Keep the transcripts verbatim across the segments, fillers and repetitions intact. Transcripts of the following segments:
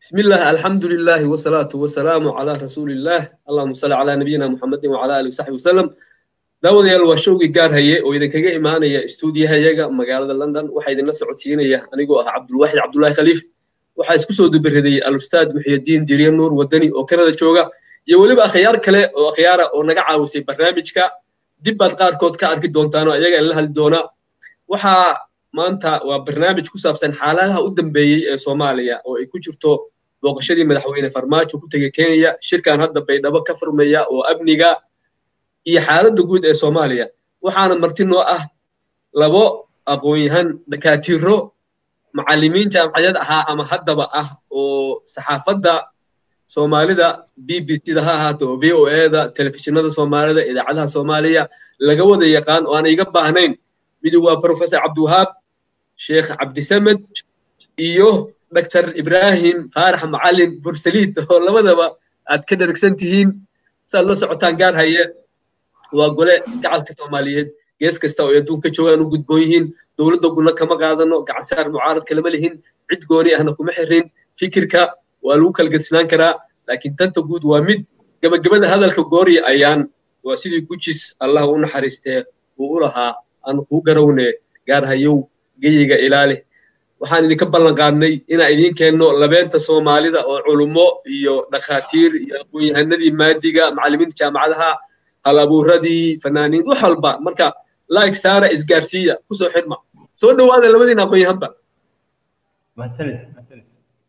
بسم الله الحمد لله والصلاة والسلام على رسول الله اللهم صل على نبينا محمد وعلى آله وصحبه وسلم داوديال waa showgii gaar haye oo idinkaga imaanaya stuudiyahayaga magaalada London waxa idin la socodsiinaya anigoo ah Cabdulwaaxid Cabdullaahi Khaliif waxa isku soo dubaraday al-ustaad Muxyidiin Diriye Nuur Wadani oo Kanada jooga iyo waliba akhyaar kale oo akhyaara oo naga caawisay barnaamijka dib baad qaarkood ka arki doontaan oo ayaga la hadli doona waxa maanta waa barnaamij ku saabsan xaaladaha u dambeeyay ee Soomaaliya oo ay ku jirto booqashadii madaxweyne Farmaajo ku tagay Kenya shirkan hadda Baydhabo ka furmaya oo amniga iyo xaaladda guud ee Soomaaliya waxaana marti noo ah labo aqoon-yahan dakaatiro macallimiin jaamacad ah ama haddaba ah oo saxaafadda Soomaalida B B C-da ha ahaato V O A-da telefishinada Soomaalida idaacadaha Soomaaliya laga wada yaqaan oo aan iga baahnayn mid waa Professor Cabdiwahaab Sheekh Cabdisamed iyo Doctor Ibrahim Faarax Macallin Bursaliid oo labadaba aad ka dharagsan tihiin saad la socotaan gaar haye waa gole gacalka Soomaaliyeed gees kasta oo adduunka joogaan u gudboon yihiin dawladda gulna kama qaadano gacasaar mucaarad kale ma lihin cid gooni ahna kuma xirin fikirka waa lagu kala gasnaan karaa laakiin danta guud waa mid gabagabada hadalka goori ayaan waa sidii gujis Allah u naxariistay uu u lahaa aan ku garawne gaar hayow geeyiga ilaali waxaan idinka ballan qaadnay inaan idin keenno labeenta Soomaalida oo culumo iyo dhakhaatiir iyo aqoon-yahanadii maadiga macallimiinta jaamacadaha hal-abuuradii fanaaniin wax walba marka like saara isgaarsiiya ku soo xirma soo dhawaada labadiina aqoon-yahanba mahadsanid mahadsanid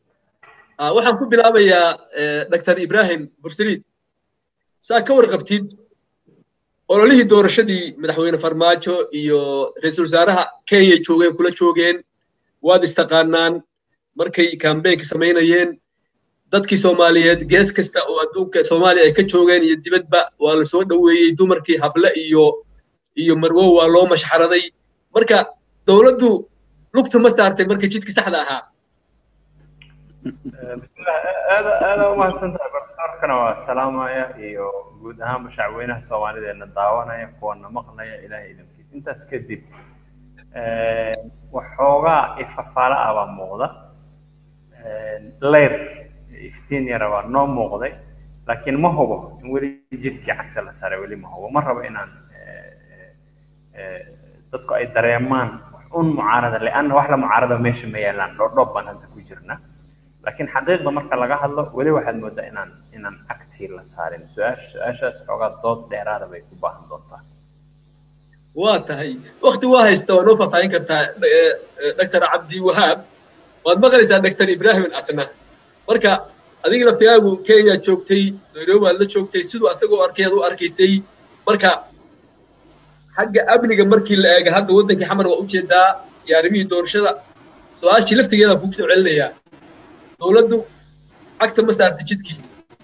ah waxaan ku bilaabayaa Doctor Ibrahim Bursaliid saa ka warqabtid ololihii doorashadii madaxweyne Farmaajo iyo ra'iisul wasaaraha Kenya joogeen kula joogeen waad istaqaanaan markay campaign sameynayeen dadkii Soomaaliyeed gees kasta oo adduunka Soomaaliya ay ka joogeen iyo dibadba waa la soo dhaweeyay dumarkii habla iyo iyo marwo waa loo mashxaraday marka dawladdu lugta ma saartay markii jidkii saxda ahaa aada aada u mahadsantahay barnaamijkana waa salaamaya iyo guud ahaan shacabweynaha Soomaaliyeedna daawanaya kuwana maqlaya ilaahay idinkiisa intaas kadib waxoogaa ifafaala ah baa muuqda leer iftiin yar baa noo muuqday laakiin ma hubo in weli jidkii cagta la saaray weli ma hubo ma rabo inaan dadku ay dareemaan wax un mucaarada leanna wax la mucaarada meesha ma yaalaan dhoodhoob baan hadda ku jirna laakiin xaqiiqda marka laga hadlo weli waxaad moodaa inaan inaan cagtii la saarin su-aasha su-aashaas xoogaa dood dheeraada bay u baahan doontaa waa tahay waqti waa haysta waa noo faahfaahin kartaa Doctor Cabdiwahaab waad maqlaysaa Doctor Ibrahim asna marka adiga laftigaagu Kenya joogtay Nairobi aad la joogtay sidoo asagoo arkeed u arkaysay marka xagga amniga markii la eego hadda wadankii xamar waa u jeedaa yaarimihii doorashada su'aashii laftigeeda ku soo celinaya dawladdu cagta ma saartay jidkii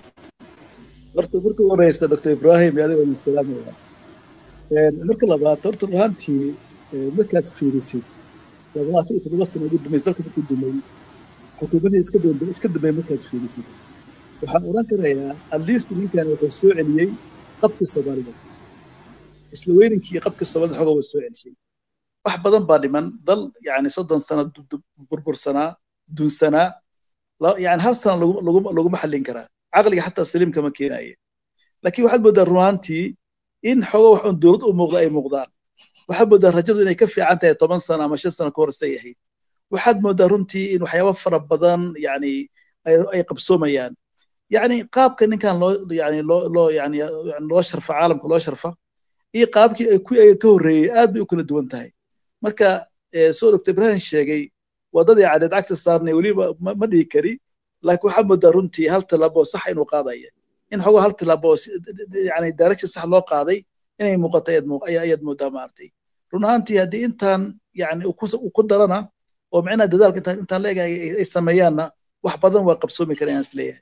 horta marka ugu horeysa Doctor Ibrahim yaadi waa salaamaya marka labaad horta runtii markaad fiirisid labaatan iyo toddoba sano ugu dambeysay dalka ku dumay xukuumadii iska dambeeyay iska dambeeyay markaad fiirisid waxaan oran karayaa at least ninkan wuxuu soo celiyay qabka Soomaalida isla weyninkii qabka Soomaalida xogaa soo celisay wax badan baa dhiman dal yaani soddon sano burbursanaa dunsanaa yaani hal sano lagu lagu lagu maxallin karaa aqliga xataa saliimka ma keenayo laakiin waxaad moodaa runtii in xogo wax un dawlad u muuqda ay muuqdaan waxaad moodaa rajadu inay ka fiican tahay toban sano ama shan sano ka hor say ahayd waxaad moodaa runtii in waxyaabo fara badan yani ay qabsoomayaan yani qaabka ninkan loo yani loo loo yani loo sharfa caalamka loo sharfa iyo qaabkii ay ku ay ka horeeyay aad bay u kala duwan tahay marka soo Doctor Ibrahim sheegay wadadii cadeed cagta saarnay waliba ma dhigi kari laakiin waxaad moodaa runtii hal talaabo sax inuu qaadayo in xogo hal talaabo yani direction sax loo qaaday inay muuqatay ayad moodaa maartay run ahaantii haddii intaan yani uu ku darana oo macnaha dadaalka intaan intaan leeyahay ay sameeyaanna wax badan waa qabsoomi karayaan isleeyahay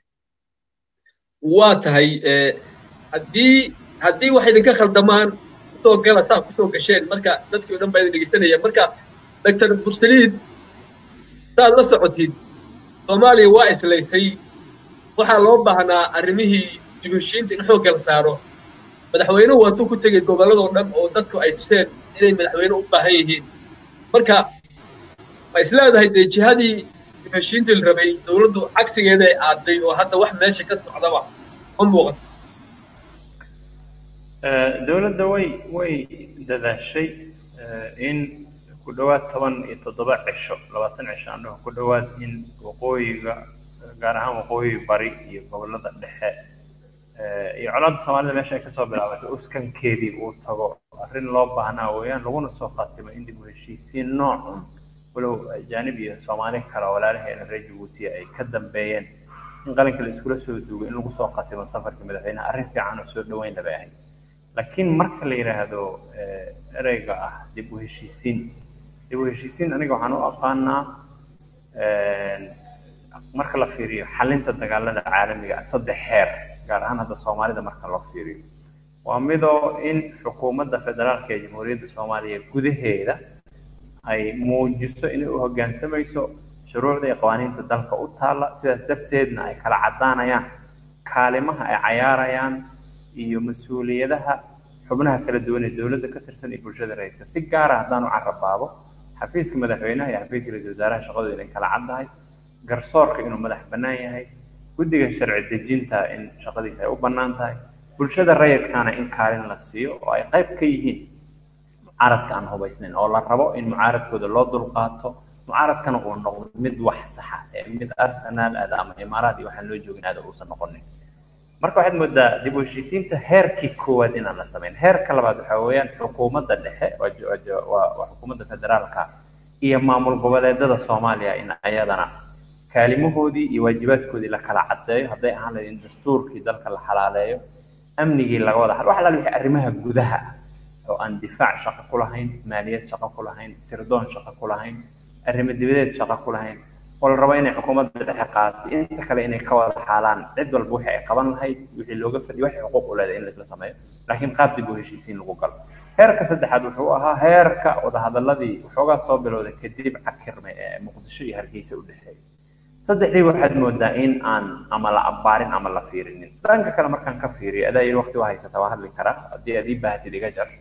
waa tahay haddii haddii wax idinka khaldamaan soo gala saa ku soo gasheen marka dadkii oo dhan baa idin dhegeysanaya marka Doctor Bursaliid saad la socotid Soomaaliya waa islaysay waxaa loo baahnaa arrimihii dibushiinta in xoog la saaro madaxweynuhu waa tuu ku tegay gobolladoo dhan oo dadku ay tuseen inay madaxweyne u baahan yihiin marka ma isleedahay dee jihadii heshiinta la rabay dowladdu cagsigeeda ay aaday oo hadda wax meesha ka socdaba ma muuqato dowladda way way dadaashay in ku dhawaad toban iyo toddoba cisho labaatan cisho annaga ku dhawaad in waqooyiga gaar ahaan waqooyi bari iyo gobollada dhexe iyo colaadda soomaalida meesha ay kasoo bilaabatay uskankeedii uu tago arrin loo baahnaa weeyaan laguna soo khaatimo in dib u heshiisiin noocun walow ajaanib iyo soomaali kale walaalaheena reer jabuuti ay ka dambeeyeen in qalinka la iskula soo duugo in lagu soo khaatimo safarka madaxweynaha arrin fiican oo soo dhaweyn laba ahayd laakiin marka la yiraahdo ereyga ah dib u heshiisiin dib u heshiisiin aniga waxaan u aqaanaa marka la fiiriyo xalinta dagaalada caalamiga ah saddex heer gaar ahaan hadda soomaalida marka loo fiiriyo waa midoo in xukuumadda federaalka ee jamhuuriyadda soomaaliya gudaheeda ay muujiso inay u hoggaansamayso shuruucda iyo qawaaniinta dalka u taalla sidaas darteedna ay kala caddaanayaan kaalimaha ay cayaarayaan iyo mas-uuliyadaha xubnaha kala duwan ee dowladda ka tirsan iyo bulshada rayidka si gaara haddaan u carabaabo xafiiska madaxweynaha iyo xafiiska ra-iisul wasaaraha shaqadooda inay kala caddahay garsoorka inuu madax bannaan yahay guddiga sharci dejinta in shaqadiisa ay u bannaan tahay bulshada rayidkaana in kaalin la siiyo oo ay qayb ka yihiin mucaaradka aan hubaysnayn oo la rabo in mucaaradkooda loo dulqaato mucaaradkana uu noqdo mid wax saxa ee mid arsenaal aada ama imaaraad iyo waxaan loo joogin aada uusan noqonin marka waxaad moodaa dib u heshiisiinta heerkii koowaad inaan la samayn heerka labaad waxaa weeyaan xukuumadda dhexe waa xukuumadda federaalka iyo maamul goboleedada soomaaliya in ayadana kaalimahoodii iyo waajibaadkoodii la kala caddeeyo hadday ahaan lahayd in dastuurkii dalka la xalaaleeyo amnigii laga wada hadlo waxa la wixii arrimaha gudaha oo aan difaac shaqo ku lahayn maaliyad shaqo ku lahayn sirdoon shaqo ku lahayn arrimo dibadeed shaqo ku lahayn oo la rabo inay xukuumadda dhexe qaadato inta kale inay ka wada xaalaan cid walba wixii ay qaban lahayd wixii looga fadhiyo waxay xuquuq u leedahay in laisla sameeyo laakiin qaab dib u heshiisiin lagu galo heerka saddexaad wuxuu ahaa heerka wadahadaladii waxoogaa soo bilowday kadib cakirme ee muqdisho iyo hargeysa u dhexeeyay saddexdii waxaad moodaa in aan ama la abbaarin ama la fiirinin dhanka kale markaan ka fiiriyo adaa yidhi waqti waa haysata waa hadli karaa haddii aad ii baahatid iga jar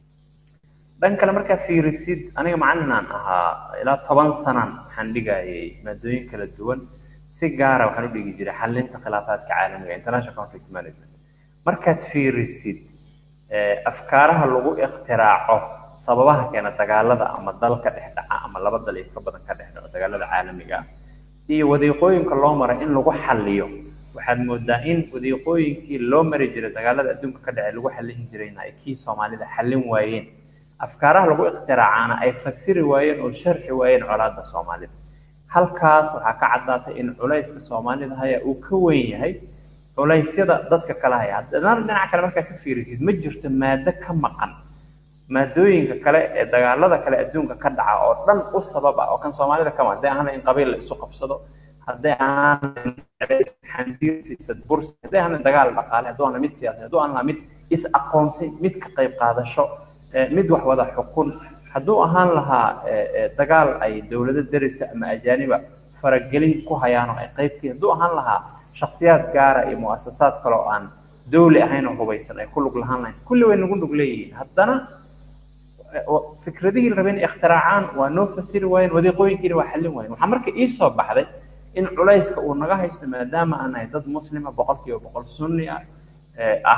dhan kale markaa fiirisid aniga macalinaan ahaa ilaa toban sanan waxaan dhigayay maadooyin kala duwan si gaara waxaan u dhigi jiray xalinta khilaafaadka caalamiga international conflict management markaad fiirisid afkaaraha lagu iktiraaco sababaha keena dagaalada ama dalka dhex dhaca ama laba dal iyo ka badan ka dhex dhaco dagaalada caalamiga ah iyo wadiiqooyinka loo mara in lagu xalliyo waxaad moodaa in wadiiqooyinkii loo mari jiray dagaalada adduunka ka dhacay lagu xallin jirayna ay kii soomaalida xallin waayeen afkaaraha lagu ikhtiraacana ay fasiri waayeen oo sharxi waayeen colaadda soomaalida halkaas waxaa ka caddaatay in culayska soomaalida haya uu ka weyn yahay culaysyada dadka kale haya haddana dhinaca kale markaad ka fiirisid ma jirto maado ka maqan maadooyinka kale ee dagaalada kale adduunka ka dhaca oo dhan u sabab ah oo kan soomaalida ka maqan hadday ahaan in qabiil la isu qabsado hadday ahaan xandiirsiisad bursi hadday ahaan dagaal dhaqaale hadduu ahaan mid siyaasi hadduu ahaan mid is aqoonsi mid ka qayb qaadasho mid wax wada xukun hadduu ahaan lahaa dagaal ay dowlado derisa ama ajaaniba faragelin ku hayaan oo ay qaybkii hadduu ahaan lahaa shakhsiyaad gaara iyo mu'asasaad kale oo aan dowli ahayn oo hubaysan ay ku lug lahaan lahayn kulli way nagu lug leeyihiin haddana fikradihii la rabay inay ikhtiraacaan waa noo fasiri waayeen wadiiqooyinkiina waa xallin waayeen waxaa marka ii soo baxday in culayska uu naga haysto maadaama aan nahay dad muslima boqolkiiba boqol sunni ah ah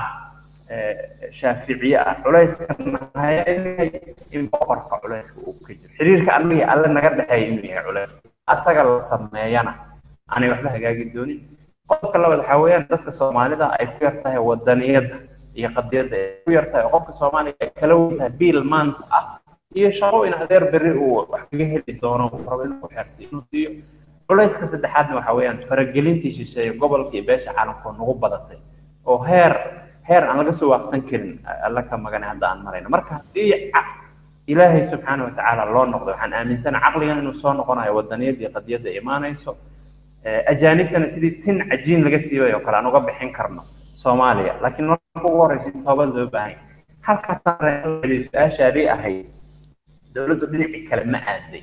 shaaficiye ah culayska nahay in boqorka culayska uu ka jiro xiriirka annaga alle naga dhexeeya inuu yahay culayska asaga la sameeyana aanay waxba hagaagi doonin qofka labaad waxaa weeyaan dadka soomaalida ay ku yar tahay wadaniyadda iyo qadiyadda ay ku yar tahay qofka soomaaliga ay kala weyn tahay biil maanta ah iyo shaqo in adeer berri uu wax kaga heli doono uu rabo inuu xirto inuu siiyo culayska saddexaadna waxaa weeyaan faragelintii shisheeye gobolka iyo beesha caalamka nagu badatay oo heer heer aan laga soo waaqsan karin alla ka magana hadda aan marayno marka haddii ilaahay subxaanahu watacaala loo noqdo waxaan aaminsana caqligan inuu soo noqonayo wadaniyadda iyo qadiyadda imaanayso ajaanibtana sidii tin cajiin laga siibay oo kale aan uga bixin karno soomaaliya laakiin marka ugu horeysa toobad loo baahan halkaasaan su-aashaadii ahayd dowladdu dhinacii kale ma aaday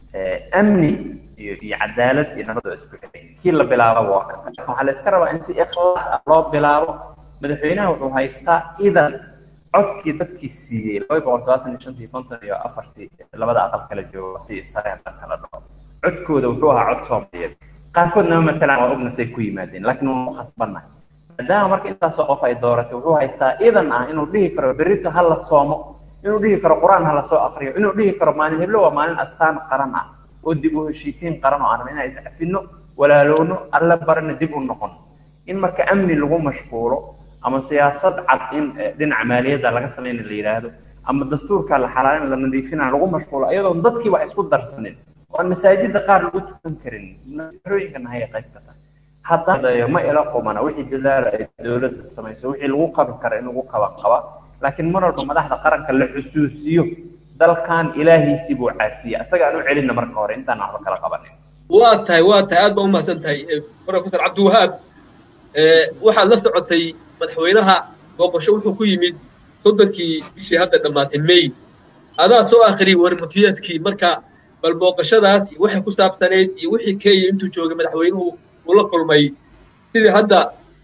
amni iyo iyo cadaalad iyo nabad oo isku xidhay kii la bilaabo waa kan waxaa la iska rabaa in si ikhlaas ah loo bilaabo madaxweynaha wuxuu haystaa idan codkii dadkii siiyey laba boqol todobaatan iyo shantii konton iyo afartii labada aqal kala joogo si sareen kala dhaco codkooda wuxuu ahaa cod Soomaaliyeed qaarkoodna matalan waa ogna say ku yimaadeen laakiin waa khasbanna maadaama marka intaas oo qof ay dooratay wuxuu haystaa idan ah inuu dhihi karo berrito hal la soomo inuu dhihi karo quraan hal la soo aqriyo inuu dhihi karo maalin heblo waa maalin astaan qaran ah oo dib u heshiisiin qaran oo aan inay iscafino walaalowno alla barana dib u noqon in marka amni lagu mashquulo ama siyaasad cad in dhinaca maaliyadda laga sameeyo la yiraahdo ama dastuurka la xalaalin la nadiifina lagu mashquulo iyadoo dadkii wax isku darsaneen oo masaajidda qaar lagu tukan karin rooyinkan hay qaybta hadda ma ila qomana wixii dadaal ay dawladda samayso wixii lagu qaban karo in lagu qaban qaba laakiin mar walba madaxda qaranka la xusuusiyo dalkan ilaahiisi buu caasiya asaga aanu celina marka hore intaan waxba kala qabanin waa tahay waa tahay aad baa u mahadsan tahay professor Cabdiwahaab ee waxaad la socotay madaxweynaha booqasho wuxuu ku yimid soddonkii bishii hadda dhamaatay May adaa soo akhri warmutiyadkii marka bal booqashadaas waxay ku saabsaneed iyo wixii Kenya intuu joogay madaxweynuhu uu la kulmay sidii hadda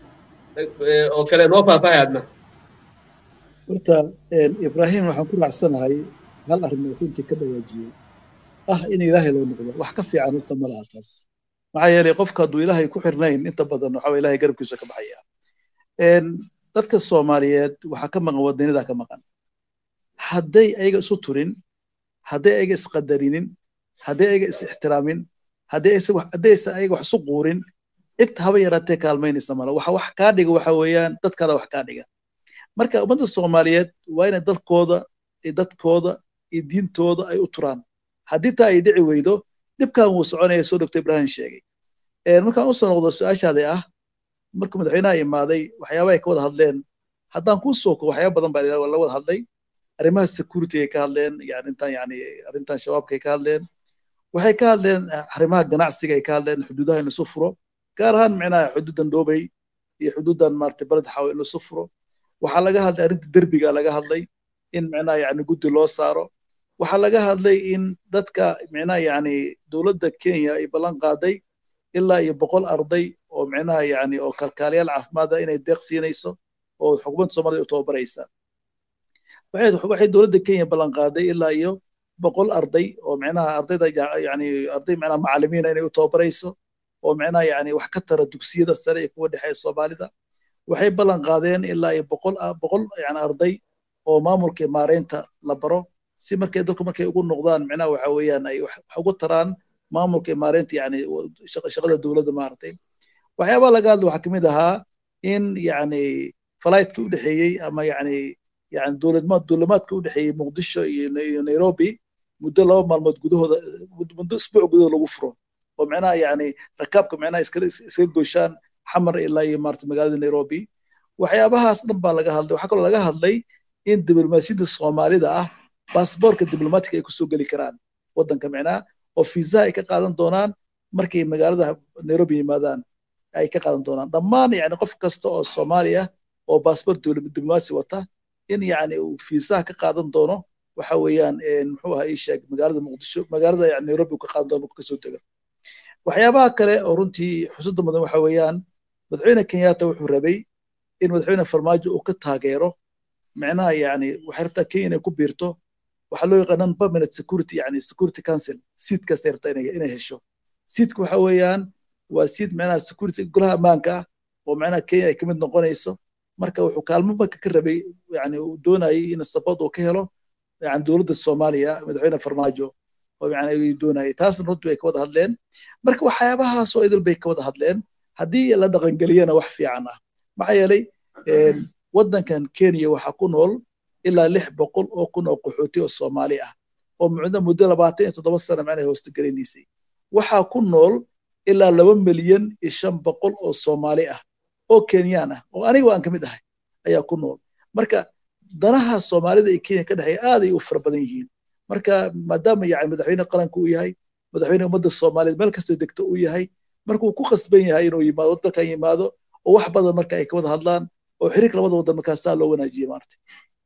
oo kale noo faahfaahayna horta Ibrahim waxaan ku raacsanahay hal arrin oo intii ka dhawaajiyay ah in ilaahay loo noqdo wax ka fiican inta malaha taas maxaa yeelay qofka hadduu ilaahay ku xirnayn inta badan waxa ilaahay garabkiisa ka baxaya een dadka Soomaaliyeed waxa ka maqan wadanida ka maqan hadday ayaga isu turin hadday ayaga isqadarinin hadday ayaga is ixtiraamin hadday hadday ayaga wax isu quurin inta haba yaraatee kaalmaynaysa mala waxa wax ka dhiga waxa weeyaan dadkada wax ka dhiga marka ummadda Soomaaliyeed waa inay dalkooda iyo dadkooda iyo diintooda ay u turaan haddii taa ay dhici weydo dhibkan wuu soconaya soo Doctor Ibrahim sheegay ee markaan u soo noqdo su'aashaada ah markuu madaxweynaha imaaday waxyaabo ay ka wada hadleen haddaan ku soo ko waxyaabo badan baa la wada hadlay arrimaha security ay ka hadleen yani intaan yani arrintan shabaabka ay ka hadleen waxay ka hadleen arrimaha ganacsiga ay ka hadleen xuduudaha in la soo furo gaar ahaan macnaha xuduudan Dhoobay iyo xuduudan maartay balad xaw in la soo furo waxa laga hadlay arrinta derbiga laga hadlay in macnaha yani guddi loo saaro waxa laga hadlay in dadka macnaha yani dawladda Kenya ay ballan qaaday ilaa iyo boqol arday oo macnaha yani oo kalkaaliyaal caafimaad ah inay deeq siinayso oo xukuumadda Soomaaliya u tababaraysa waxay waxay dawladda Kenya ballan qaaday ilaa iyo boqol arday oo macnaha ardayda yani arday macnaha macallimiin inay u tababarayso oo macnaha yani wax ka tara dugsiyada sare ee kuwa dhexe Soomaalida waxay ballan qaadeen ilaa iyo boqol boqol yani arday oo maamulka maareynta la baro si markay dadku markay ugu noqdaan macnaha waxa weeyaan ay wax ugu taraan maamulka maareynta yani shaqada dawladda maartay waxyaabo laga hadlo waxa kamid ahaa in yani flight-ka u dhaxeeyay ama yani yani dawladnimad dawlamaadka u dhaxeeyay Muqdisho iyo Nairobi muddo laba maalmood gudahooda muddo isbuuc gudahooda lagu furo oo macnaha yani rakaabka macnaha iska iska gooshaan xamar ilaa iyo maartay magaalada Nairobi waxyaabahaas dhan baa laga hadlay waxa kaloo laga hadlay in diblomaasiyadda Soomaalida ah baasaboorka diblomaatiga ay ku soo gali karaan wadanka macnaha oo visa ay ka qaadan doonaan markay magaalada Nairobi yimaadaan ay ka qaadan doonaan dhammaan yani qof kasta oo Soomaali ah oo baasaboor diblomaasi wata in yani uu visa ka qaadan doono waxa weeyaan muxuu ahaa ii sheeg magaalada Muqdisho magaalada yani Nairobi ka qaadan doono ka soo tago waxyaabaha kale oo runtii xusuusta mudan waxa weeyaan madaxweyne Kenyatta wuxuu rabay in madaxweyne Farmaajo uu ka taageero macnaha yani waxa rabtaa Kenya inay ku biirto waxa loo yaqaan permanent security yani security council seedka seerta inay inay hesho seedku waxa weeyaan waa seed macnaha security golaha amaanka oo macnaha Kenya ay kamid noqonayso marka wuxuu kaalmo marka ka rabay yani uu doonayay in sabab uu ka helo yani dawladda Soomaaliya madaxweyne Farmaajo oo yani ay doonayay taas runtii ay ka wada hadleen marka waxyaabahaas oo idil bay ka wada hadleen haddii la dhaqan galiyana wax fiican ah maxaa yeelay wadankan Kenya waxa ku nool ilaa lix boqol oo kun oo qaxooti oo Soomaali ah oo muddo muddo labaatan iyo toddoba sano macnaha hoosta galeysay waxa ku nool ilaa laba milyan iyo shan boqol oo Soomaali ah oo Kenyan ah oo aniga waan kamid ahay ayaa ku nool marka danaha Soomaalida ee Kenya ka dhaxay aad ay u far badan yihiin marka maadaama yani madaxweyne qaranka uu yahay madaxweyne ummadda Soomaaliyeed meel kasta degto uu yahay markuu ku qasban yahay inuu yimaado dalkan yimaado oo wax badan marka ay ka wada hadlaan oo xiriirka labada wadan markaas loo wanaajiyo maartay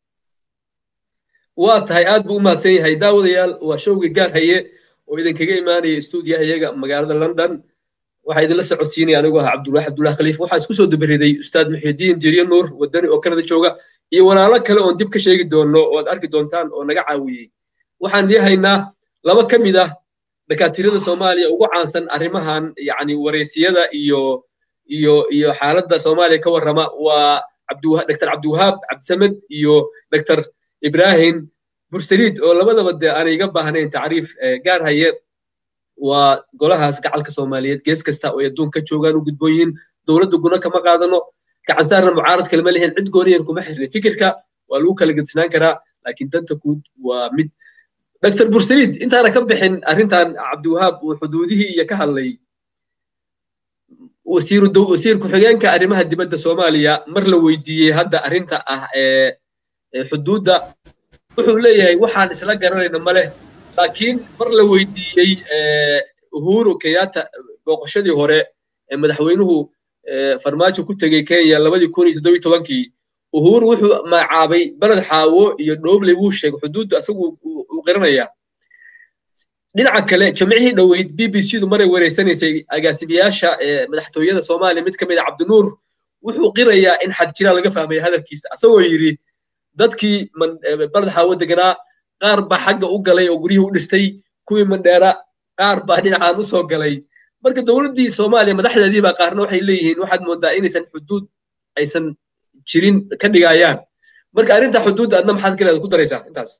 waa tahay aad buu u mahadsan yahay daawadayaal waa showgii gaar haye oo idinkaga imaanaya stuudiyaha iyaga magaalada London waxa idin la socodsiinaya anigoo ah Cabdullaahi Cabdullaahi Khaliif waxa isku soo dabariday ustaad Muxidiin Jiriye Nuur wadani oo Kanada jooga iyo walaalo kale oo dib ka sheegi doono oo aad arki doontaan oo naga caawiyay waxaan diyahaynaa laba kamid ah dakaatiirada Soomaaliya ugu caansan arrimahan yani wareysiyada iyo iyo iyo xaaladda Soomaaliya ka warrama waa Cabdiwahaab Doctor Cabdiwahaab Cabdisamed iyo Doctor Ibrahim Bursaliid oo labadaba aan iga baahnayn taariif gaar haye waa golahaas gacalka Soomaaliyeed gees kasta oo adduunka joogaan u gudbooyin dawladda guna kama qaadano gacan saarna mucaarad kalma leeyahin cid gooniyan kuma xirnay fikirka waa lagu kala gedsanaan karaa laakiin danta guud waa mid Doctor Bursaliid intaana ka bixin arrintan Cabdiwahaab uu xuduudihii iyo ka hadlay wasiiru wasiir ku-xigeenka arrimaha dibadda Soomaaliya mar la weydiiyey hadda arrinta ah ee xuduudda wuxuu leeyahay waxaan isla garanayna male laakiin mar la weydiiyey Uhuru Kenyatta booqashadii hore ee madaxweynuhu farmaajo ku tagay Kenya labadii kun iyo toddoba iyo tobankii Uhuru wuxuu magacaabay balad xaawo iyo dhooble buu sheegay xuduudda asagu uu qiranaya dhinaca kale jamcihii dhaweyd B B C du maray wareysanaysay agaasibiyaasha madaxtooyada Soomaaliya mid kamid ah Cabdinuur wuxuu qirayaa in xad jira laga fahmay hadalkiisa asagoo yiri dadkii balad xaawo deganaa qaar ba xagga u galay oo guriyihii u dhistay kuwii Mandheera qaar ba dhinacaan u soo galay marka dawladdii Soomaaliya madaxdeedii ba qaarna waxay leeyihiin waxaad moodaa inaysan xuduud aysan jirin ka dhigayaan marka arrinta xuduudda adna maxaad galeed ku daraysaa intaas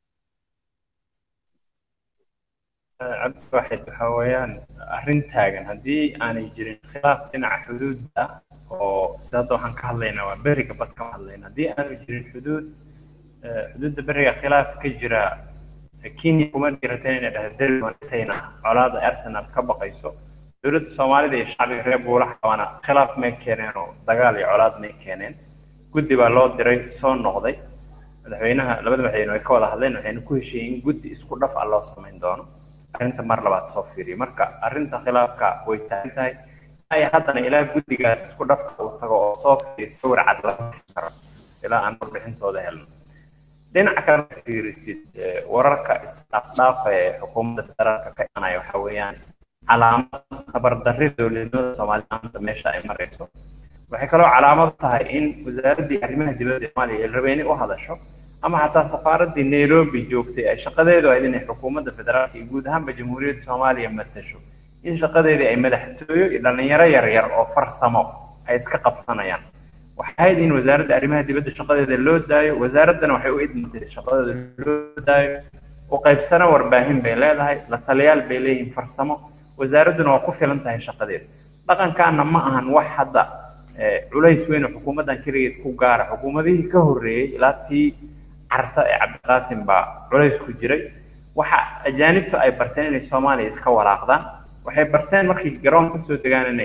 cabdi waxay waxawayaan arrin taagan haddii aanay jirin khilaaf dhinaca xuduudda oo sidoo waxaan ka hadlaynaa waa beriga bad ka hadlaynaa haddii aanu jirin xuduud xuduudda beriga khilaaf ka jira Kenya kuma jirteen inay dhahdeen colaada Arsenal ka baqayso dawladda Soomaalida iyo shacbiga reer Buulaha qawana khilaaf ma keeneen oo dagaal iyo colaad ma keeneen guddi baa loo diray soo noqday madaxweynaha labada madaxweyne ay ka wada hadleen waxayna ku heshiiyeen guddi isku dhaf ah loo sameyn doono arrinta mar labaad soo fiiriyo marka arrinta khilaafka way tahay ay haddana ilaa guddigaas isku dhafka uu tago oo soo fiiriyo sawir cad laga karo ilaa aan warbixintooda helno dhinaca kale fiirisid wararka isdhaafdhaafa ee xukuumadda federaalka ka imanaya waxa weeyaan calaamad tabardarri dowladnimada Soomaaliya meesha ay marayso waxay kaloo calaamad tahay in wasaaradda arrimaha dibadda Soomaaliya ay rabeen u hadasho ama hataa safaaradda Nairobi joogtay ay shaqadeedu ay inay xukuumadda federaalka iyo guud ahaan jamhuuriyadda Soomaaliya matasho in shaqadeedii ay madaxtooyo iyo dhalinyaro yar yar oo farsamo ay iska qabsanayaan waxay in wasaaradda arrimaha dibadda shaqadeeda loo daayo wasaaraddana waxay u idmintay shaqadeeda loo daayo oo qaybsana warbaahin bay leedahay la taliyaal bay leeyihiin farsamo wasaaradduna waa ku filan tahay shaqadeeda dhaqankaana ma ahan wax hadda culays weyn oo xukuumaddan kaligeed ku gaara xukuumadihii ka horreeyay ilaa tii carta ee Cabdiqaasim baa culays ku jiray waxa ajaanibtu ay barteen inay Soomaaliya iska walaaqdaan waxay barteen markii garoonka soo degaan inay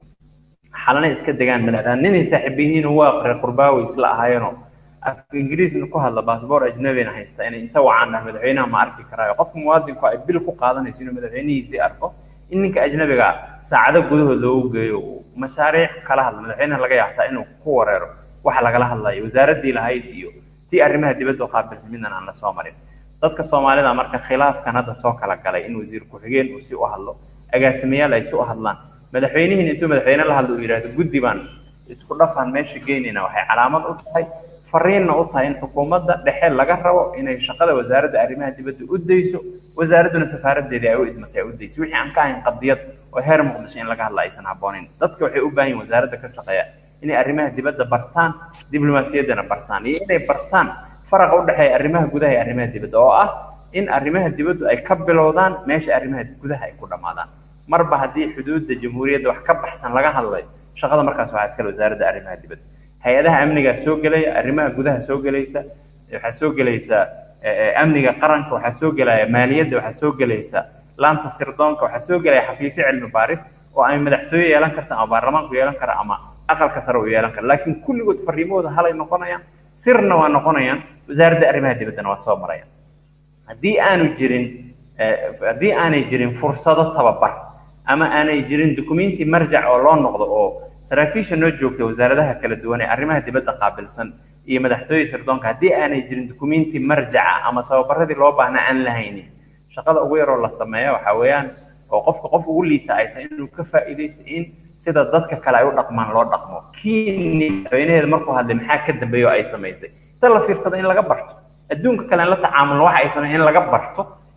xalana iska degaan madaxweynaha saaxiibihiin waa qore qurbaawi isla ahaayeen af Ingiriisna ku hadla baasaboor ajnabina haysta in inta wacaan madaxweynaha ma arki karaayo qofka muwaadinku ay bil ku qaadanayso inuu madaxweynihiisa arko in ninka ajnabiga saacado gudahood loo geeyo mashaariic kala hadla madaxweynaha laga yaabtaa inuu ku wareero waxa laga hadlayo wasaaraddii lahayd iyo tii arrimaha dibadda qaabilsan midna aan la soo marin dadka Soomaalida marka khilaafkan hadda soo kala galay in wasiir ku xigeen uu si u hadlo agaasimayaal ay soo hadlaan madaxweynihiin intuu madaxweyne la hadlo yiraahdo guddi baan isku dhafan meesha geynina waxay calaamad u tahay fariin u tahay in xukuumadda dhexe laga rabo inay shaqada wasaaradda arrimaha dibadda u deyso wasaaraduna safaaradeedii ay u idmatay u deyso wixii aan ka ahayn qadiyad oo heer Muqdisho in laga hadla aysan haboonin dadka waxay u baahan yihiin wasaaradda ka shaqeeya inay arrimaha dibadda bartaan diblomaasiyaddana bartaan iyo inay bartaan farqa u dhaxeeya arrimaha gudaha iyo arrimaha dibadda oo ah in arrimaha dibaddu ay ka bilowdaan meesha arrimaha gudaha ay ku dhamaadaan marba haddii xuduudda jamhuuriyadda wax ka baxsan laga hadlay shaqada markaas waxaa iska wasaaradda arrimaha dibadda hay'adaha amniga soo galaya arrimaha gudaha soo galaysa waxa soo galaysa amniga qaranka waxa soo galaya maaliyadda waxa soo galaysa laanta sirdoonka waxa soo galaya xafiisyo cilmi baaris oo ay madaxtooyo yeelan karta ama baarlamaanku yeelan kara ama aqalka sare u yeelan kara laakiin kulligood fariimooda halay noqonayaan sirna waa noqonayaan wasaaradda arrimaha dibaddana waa soo marayaan haddii aanu jirin haddii aanay jirin fursado tababar ama aanay jirin dukumeenti marjac oo loo noqdo oo saraakiisha noo joogta wasaaradaha kala duwan ee arrimaha dibadda qaabilsan iyo madaxtooyada sirdoonka haddii aanay jirin dukumeenti marjaca ama tababaradii loo baahnaa aan lahaynin shaqada ugu yar oo la sameeyo waxa weeyaan oo qofka qof ugu liita ay tahay inuu ka faa'iideysto in sida dadka kale ay u dhaqmaan loo dhaqmo kii madaxweynaheeda markuu hadlay maxaa ka dambeeya oo ay samaysay inta la fiirsado in laga barto adduunka kale in la tacaamulno waxa ay sameeyeen in laga barto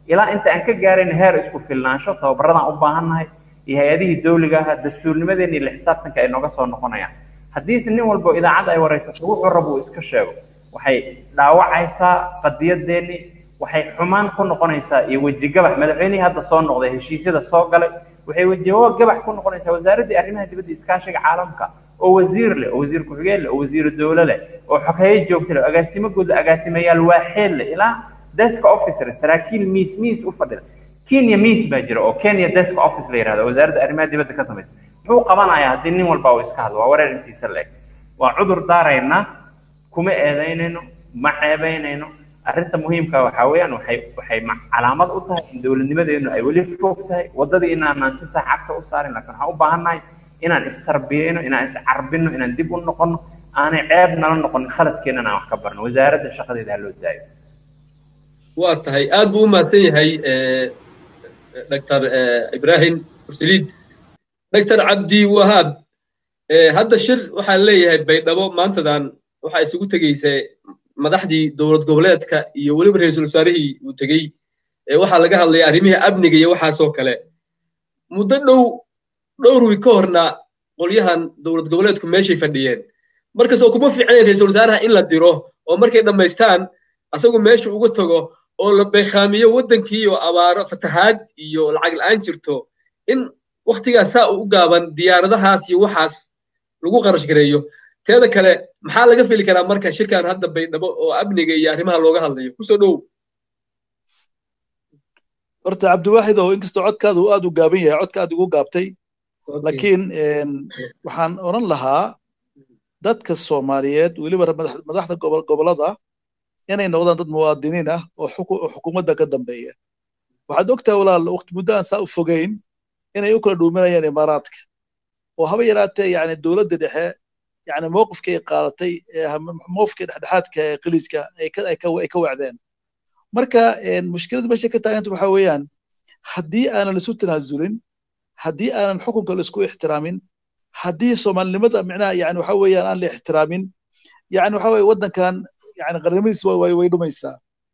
ilaa inta aan ka gaarin heer isku filnaansho tababaradaan u baahannahay iyo hay-adihii dawliga ah dastuurnimadeena iyo xisaabtanka ay nooga soo noqonayaan haddiise nin walba idaacadda ay waraysato wuxuu rabo uu iska sheego waxay dhaawacaysaa qadiyadeennii waxay xumaan ku noqonaysaa iyo wejigabax madaxweynihii hadda soo noqday heshiisyada soo galay waxay wejigabax ku noqonaysaa wasaaraddii arrimaha dibadda iskaashiga caalamka oo wasiir leh oo wasiir ku-xigeen leh oo wasiir dawlo leh oo xogeeye joogta leh agaasimo guud agaasimayaal waaxeed leh ilaa desk officer saraakiil miis miis u fadhida Kenya miis baa jira oo Kenya desk office la yiraahdo wasaaradda arrimaha dibadda ka samaysa wuxuu qabanayaa haddii nin walba uu iska hadlo waa wareer intiisa leeg waa cudur daarayna kuma eedaynayno ma ceebaynayno arrinta muhiimka waxa weeyaan waxay waxay calaamad u tahay in dawladnimadeenu ay weli fog tahay wadadii inaan si sax ah u saarin laakiin waxaan u baahannahay inaan istarbiyeyno inaan iscarbino inaan dib u noqono aanay ceeb nala noqon khaladkeena aan wax ka barno wasaaradda shaqadeeda loo daayo waa tahay aad buu u mahadsan yahay doctor Ibrahim Ursilid doctor Abdi Wahab hadda shir waxaan leeyahay baydhabo maantadan waxa isugu tagaysay madaxdii dowlad goboleedka iyo waliba ra'iisul wasaarihii uu tagay waxa laga hadlay arrimaha amniga iyo waxa soo kale muddo dhow dhowr wiil ka horna qolyahan dowlad goboleedku meeshay fadhiyeen markaas oo kuma fiicnay ra'iisul wasaaraha in la diro oo markay dhameystaan asagu meesha uga tago oo la beekhamiyo wadankii iyo abaaro fatahaad iyo lacag la'aan jirto in waqtigaas saa u gaaban diyaaradahaas iyo waxaas lagu qarash gareeyo teeda kale maxaa laga fili karaa marka shirkan hadda baydhabo oo amniga iyo arrimaha looga hadlayo ku soo dhow horta cabdiwaaxid oo inkastoo codkaadu aad u gaaban yahay codkaad ugu gaabtay laakiin waxaan oran lahaa dadka Soomaaliyeed waliba madaxda gobolada inay noqdaan dad muwaadiniin ah oo xukuumadda ka dambeeya waxaad ogtahay walaal waqti muddaan saa u fogeyn inay u kala dhuuminayaan imaaraadka oo haba yaraatee yani dowladda dhexe yani mowqifkay qaadatay mowqifkay dhexdhexaadka ee qiliiska ay ka ay ka wacdeen marka mushkiladda meesha ka taaganta waxa weeyaan haddii aanan isu tanaasulin haddii aanan xukunka la isku ixtiraamin haddii Soomaalinimada micnaha yani waxa weeyaan aan la ixtiraamin yani waxa weeye waddankan يعني قرنميس way way dhumaysaa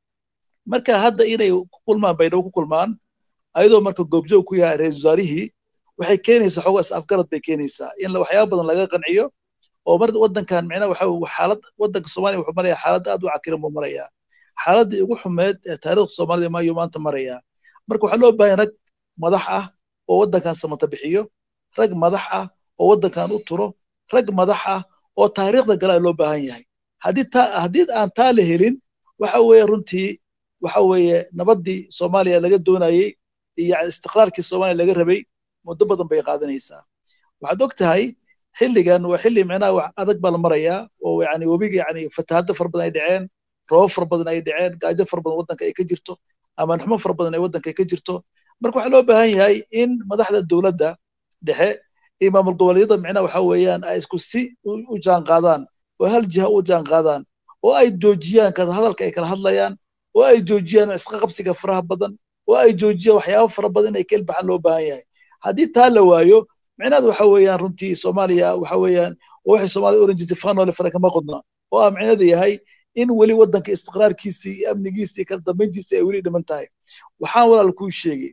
marka hadda inay ku kulmaan baydhabo ku kulmaan ayadoo marka goobjoog ku yahay ra'iisul wasaarihii waxay keenaysaa xogo afgarad bay keenaysaa in la waxyaabo badan laga qanciyo oo mar waddankan micna waxa xaalad waddanka Soomaaliya wuxuu marayaa xaalad aad u cakiran buu marayaa xaaladii ugu xumeed ee taariikhda Soomaaliya ma iyo maanta maraya marka waxa loo baahan rag madax ah oo waddankan samata bixiyo rag madax ah oo waddankan u turo rag madax ah oo taariikhda galay loo baahan yahay haddii ta haddii aan taa la helin waxa weeye runtii waxa weeye nabadii Soomaaliya laga doonayay iyo istiqraarkii Soomaaliya laga rabay muddo badan bay qaadanaysaa waxaad ogtahay xilligan waa xilli macnaha wax adag baa la marayaa oo yani wabiga yani fatahaado far badan ay dhaceen roob far badan ay dhaceen gaajo far badan waddanka ay ka jirto ama xumo far badan ay waddanka ay ka jirto marka waxa loo baahan yahay in madaxda dawladda dhexe iyo maamul goboleedyada macnaha waxa weeyaan ay isku si u jaan qaadaan oo hal jiha u jaan qaadaan oo ay joojiyaan kada hadalka ay kala hadlayaan oo ay joojiyaan isqa qabsiga faraha badan oo ay joojiyaan waxyaabo fara badan inay kala baxaan loo baahan yahay haddii taa la waayo micnaheedu waxa weeyaan runtii Soomaaliya waxa weeyaan waxay Soomaaliya oran jirtay faanole faraka ma qodna oo ah micnaheedu yahay in weli waddanka istiqraarkiisa iyo amnigiisa iyo kala dambeyntiisa ay weli dhiman tahay waxaan walaal ku sheegay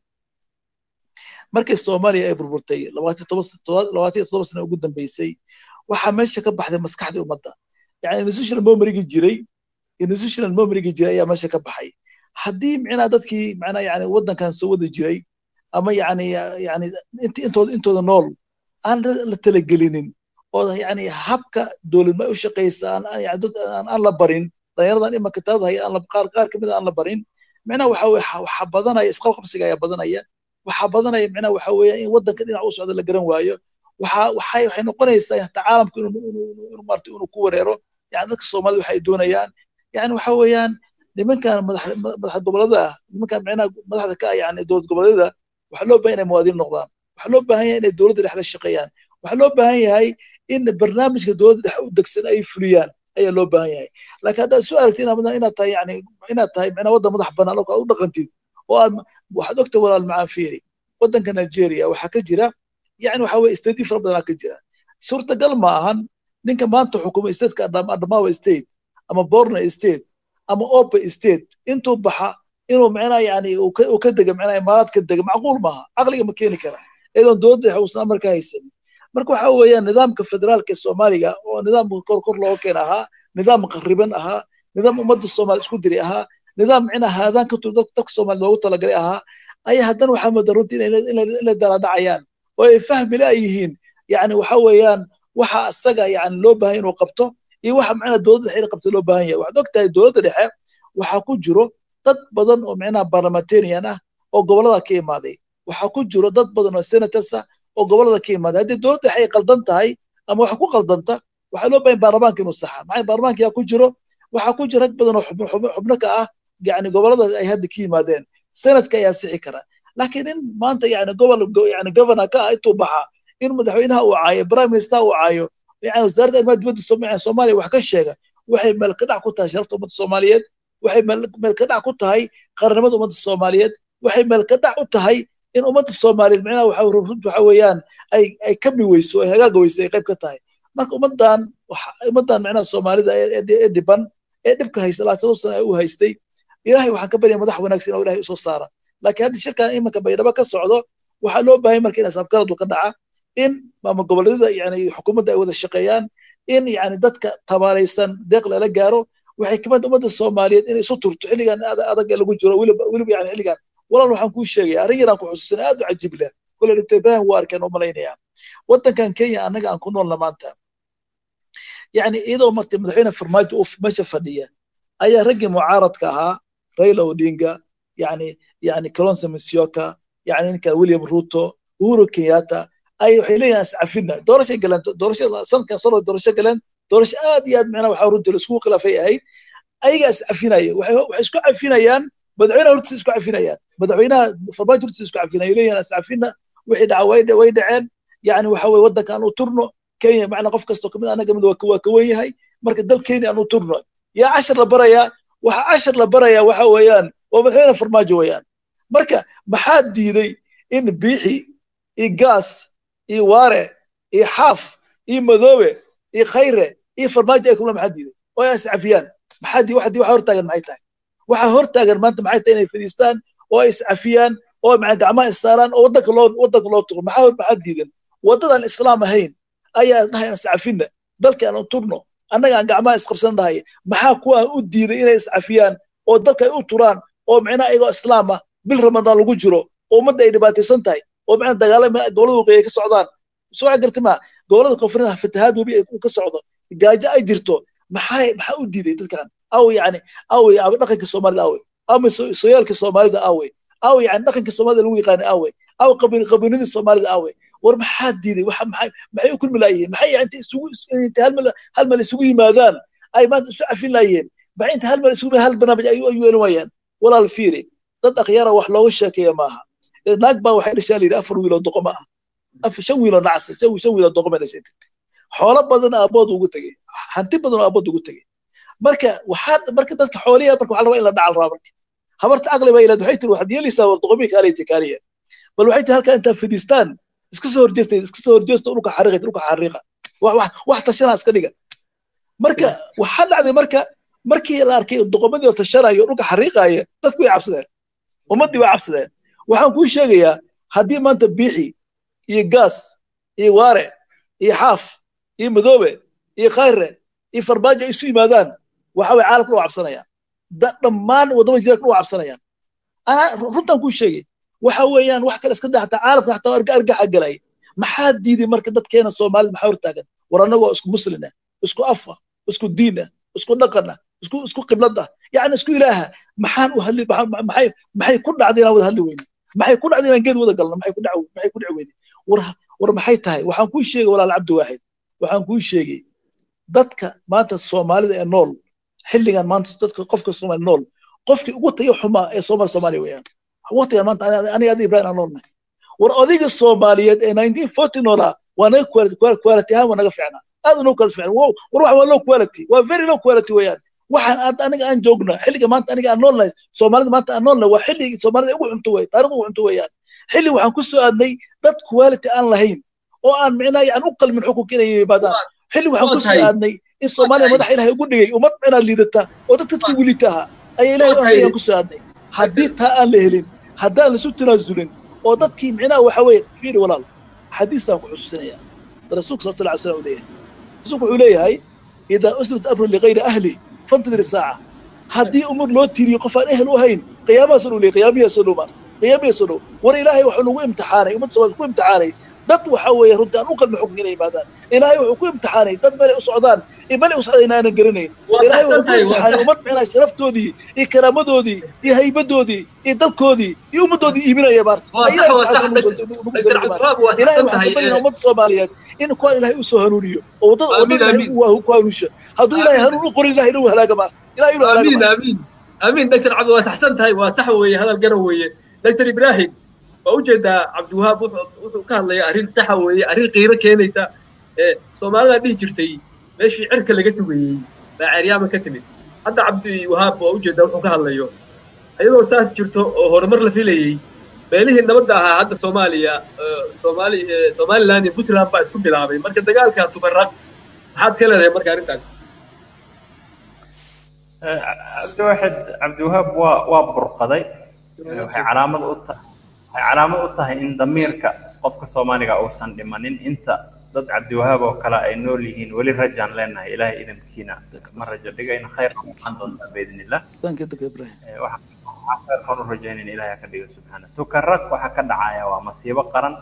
markii Soomaaliya ay burburtay labaatan iyo toddoba sano ugu dambeysay waxa meesha ka baxday maskaxda ummadda yani institutional memory-gi jiray institutional memory-gi jiray ayaa meesha ka baxay haddii micnaha dadkii macnaha yani waddankan soo wada jiray ama yani yani intooda intooda nool aan la talagelinin oo yani habka dowladnimo u shaqeysa aan aan la barin dhalinyaradan imanka taada hay aan la qaar qaar kamid aan la barin micnaha waxa waxa badanaya isqab qabsiga ayaa badanaya waxa badanaya micnaha waxa weeyaan in waddanka dhinac u socdo la garan waayo waxa waxay waxay noqonaysaa in tacaalamku inuu inuu marti inuu ku wareero yani dadka Soomaaliya waxay doonayaan yani waxa weeyaan nimankan madaxda madaxda gobolada nimankan micnaha madaxda ka yani dowlad goboleedyada waxa loo baahan yahay muwaadiniin noqdaan waxa loo baahan yahay inay dowladda dhex la shaqeeyaan waxa loo baahan yahay in barnaamijka dowladda dhex u degsan ay fuliyaan ayaa loo baahan yahay laakiin haddaad soo aragtid inaad tahay yani inaad tahay micnaha waddan madax bannaan oo u dhaqantid oo aad waxaad ogtahay walaal macaan fiiri waddanka Nigeria waxaa ka jira يعني waxa way state fara badan ka jira suurtagal ma ahan ninka maanta xukuumay state-ka Adamawa state ama Borno state ama Ope state intuu baxa inuu macnaa yani uu ka dega macnaa imaaraad ka dega macquul maaha caqliga ma keeni kara iyadoon dowladda dhexe uusan marka haysan marka waxa weeyaan nidaamka federaalka soomaaliga oo nidaam kor kor looga keen ahaa nidaam qariban ahaa nidaam ummadda soomaali isku diri ahaa nidaam macnaa haadaan ka tur dadka soomaali loogu talagalay ahaa ayaa haddana waxaa moodaa runtii inay daladhacayaan oo ay fahmi la yihiin yani waxa weeyaan waxa asaga yani loo baahan inuu qabto iyo waxa macnaa dowladda dhexe inay qabto loo baahan yahay waxaad ogtahay dowladda dhexe waxaa ku jiro dad badan oo macnaa parliamentarian ah oo gobolada ka imaaday waxaa ku jiro dad badan oo senators ah oo gobolada ka imaaday haddii dowladda dhexe ay qaldan tahay ama wax ku qaldanta waxaa loo baahan baarlamaanka inuu saxa maxay baarlamaanka yaa ku jiro waxaa ku jira rag badan oo xubno ka ah yani gobolada ay hadda ka yimaadeen senadka ayaa sixi kara laakiin in maanta yani gobol yani governor ka ah intuu baxa in madaxweynaha uu caayo prime minister uu caayo yani wasaaradda arrimaha dibadda soomaaliya wax ka sheega waxay meel ka dhac ku tahay sharafta ummadda soomaaliyeed waxay meel ka dhac ku tahay qarannimada ummadda soomaaliyeed waxay meel ka dhac u tahay in ummadda soomaaliyeed macnaha waxa waxa weeyaan ay ay ka miweyso ay hagaaga weyso ay qayb ka tahay marka ummaddan ummaddan macnaha soomaalida ee dhiban ee dhibka haysta labaatan sano ay u haystay ilaahay waxaan ka baryaa madax wanaagsan oo ilaahay u soo saara laakiin haddii shirkan imanka baydhabo ka socdo waxaa loo baahay marka in asabkaradu ka dhaca in maama goboleedyada yani xukuumadda ay wada shaqeeyaan in yani dadka tabaalaysan deeq lala gaaro waxay kamid ummadda soomaaliyeed inay isu turto xilligan adag ee lagu jiro weliba weliba yani xilligan walaal waxaan kuu sheegaya arrin yaraan ku xusuusanay aad u cajiib leh kole doctor ibrahim waa arkeen oo malaynaya waddankan kenya annaga aan ku noolna maanta yani iyadoo martay madaxweyne farmaajo uu meesha fadhiya ayaa raggii mucaaradka ahaa raila odinga yani yani kalonzo musyoka yani ninka william ruto uhuru kenyatta ay waxay leeyihiin ascafina doorashay galeen doorasho sanadkan sano doorasho galeen doorasho aad iyo aad macnaha waxaa runtii laisku khilaafay ahayd ayaga ascafinaya waxay waxay isku cafinayaan madaxweynaha hortiisa isku cafinayaan madaxweynaha farmaajo hortiisa isku cafinaya leeyihiin ascafina wixii dhaca way way dhaceen yani waxa weeye waddankan u turno kenya macnaa qof kastoo kamid anaga mid waa ka weyn yahay marka dal kenya aan u turno yaa cashar la barayaa waxa cashar la barayaa waxa weeyaan waa madaxweyne farmaajo weeyaan marka maxaa diiday in biixi iyo gaas iyo waare iyo xaaf iyo madoobe iyo khayre iyo farmaajo ay kulma maxaa diiday oo ay iscafiyaan maxaa dii waxa hortaagan maxay tahay waxa hortaagan maanta maxay tahay inay fadhiistaan oo ay iscafiyaan oo macna gacmaha issaaraan oo waddanka loo waddanka loo tuuro maxaa maxaa diidan waddadan islaam ahayn ayaa dhahay iscafina dalka aan turno annaga aan gacmaha isqabsan dhahay maxaa kuwaan u diiday inay iscafiyaan oo dalka ay u turaan oo macnaha iyagoo islaam ah bil ramadaan lagu jiro oo ummadda ay dhibaataysan tahay oo macnaha dagaalama gobolada waqooyi ay ka socdaan soo gartay ma gobolada koonfurta fatahaad webi ay ka socdo gaajo ay jirto maxay maxaa u diiday dadkan aw yani aw aw dhaqanka Soomaalida aw aw sooyaalka Soomaalida aw aw yani dhaqanka Soomaalida lagu yaqaan aw aw qabiil qabiilada Soomaalida aw war maxaa diiday waxa maxay maxay u kulmi laayeen maxay inta isugu inta hal mal hal mal isugu yimaadaan ay maanta isu afin laayeen maxay inta hal mal isugu hal barnaamij ay u yeelanayaan walaal fiiri dad akhyaara wax looga sheekeeyo maaha naag baa waxay dhashay leeyahay afar wiil oo doqoma ah afar shan wiil oo nacas shan shan wiil oo doqoma dhashay xoolo badan aabood ugu tagay hanti badan aabood ugu tagay marka waxaad marka dadka xooliya marka waxa la rabaa in la dhacal rabo marka habarta aqli bay ilaad waxay tiri waxaad yeelaysaa war doqomi kaalay tikaaliya bal waxay tiri halka inta fidistaan iska soo horjeestay iska soo horjeesto dhulka xariiqa dhulka xariiqa wax wax wax tashana iska dhiga marka waxa dhacday marka markii la arkay doqomadii oo tashanayo dhulka xariiqaya dadku way cabsadeen ummadii way cabsadeen waxaan ku sheegayaa haddii maanta biixi iyo gaas iyo waare iyo xaaf iyo madoobe iyo khayre iyo farmaajo isu yimaadaan waxa way caalamka u cabsanayaan dhammaan wadamo jirka u cabsanayaan ana runtan ku sheegay waxa weeyaan wax kale iska dhaxta caalamka xataa arga argaxa galay maxaa diiday marka dadkeena Soomaalida maxaa hortaagan war anagoo isku muslina isku afa isku diina isku dhaqana isku isku qiblada yaani isku ilaaha maxaan u hadli maxay maxay ku dhacday inaan wada hadli weyno maxay ku dhacday inaan geed wada galno maxay ku dhaco maxay ku dhac weyday war war maxay tahay waxaan ku sheegay walaal Cabdi Waahid waxaan ku sheegay dadka maanta Soomaalida ee nool xilligan maanta dadka qofka Soomaali nool qofkii ugu tayo xuma ee Soomaali Soomaali weeyaan waqtigan maanta aniga adii Ibrahim aan noolnahay war odayga Soomaaliyeed ee nineteen forty noola waana quality ahaan wanaga fiicnaa aad u kala fiicnaa war wax waa low quality waa very low quality weeyaan waxaan aad aniga aan joogno xilliga maanta aniga aan noolnahay Soomaalida maanta aan noolnahay waa xilliga Soomaalida ugu xunto weey taariikhdu ugu xunto weeyaan xilli waxaan ku soo aadnay dad quality aan lahayn oo aan micnaa aan u qalmin xukunka inay yimaadaan xilli waxaan ku soo aadnay in Soomaaliya madax Ilaahay ugu dhigay ummad micnaa liidata oo dadka ugu liitaha ay Ilaahay aan ku soo aadnay haddii taa aan la helin haddaan lasu tanaasulin oo dadkii micnaha waxa weeye fiiri walaal xadiisaan ku xusuusinaya rasuulku sallallahu alayhi wasallam leeyahay rasuulku wuxuu leeyahay idaa usnat amru ligayri ahli fantadir saaca haddii umur loo tiriyo qof aan ehel u ahayn qiyaamahaas uu leeyahay qiyaamiyaas uu maarta qiyaamiyaas uu war ilaahay wuxuu nagu imtixaanay ummad Soomaaliyeed ku imtixaanay dad waxa weeye runtii aan u qalbi xukun inay yimaadaan ilaahay wuxuu ku imtixaanay dad meel u socdaan meel u socdaan inaan garanayn ilaahay wuxuu ku imtixaanay ummad micnaa sharaftoodii iyo karaamadoodii iyo haybadoodii iyo dalkoodii iyo ummadoodii iibinaya maarta ilaahay waxaa baynaa ummadda Soomaaliyeed in kuwa ilaahay u soo hanuuniyo oo wadada wadada ku hanuunisha hadduu ilaahay hanuun u qorin ilaahay inuu halaaga maarta ilaahay inuu halaaga amiin amiin amiin doctor cabdi waa saxsan tahay waa sax weeye hadal garan weeye doctor Ibrahim وأوجد عبد الوهاب وكان لي أرين تحوي أرين غيره كينيسا سومالنا دي جرتي ماشي عرك اللي جسوي بعريامة كتمت حتى عبد الوهاب وأوجد وكان ليه أيضا ساس جرتو هرمر لفيلي بينه إن بدها هذا سوماليا سومالي سومالي لاني بوتلام بس كل بلابي مركز دجال كان تبرق حد كله ده مركز أرينتاس عبد الواحد عبد الوهاب وبرقدي علامة قطة علامة قطة إن ضميرك قفك سومالي أوسن لمنين أنت ضد عبد الوهاب وكلا إنه لهين ولي رجعن لنا إلهي إذا مكينا مرة جديقة إن خير محمد بإذن الله. Thank you دكتور إبراهيم. وحكر خير رجعين إلهي كديه سبحانه. تكرك وحكر دعايا ومصيبة قرن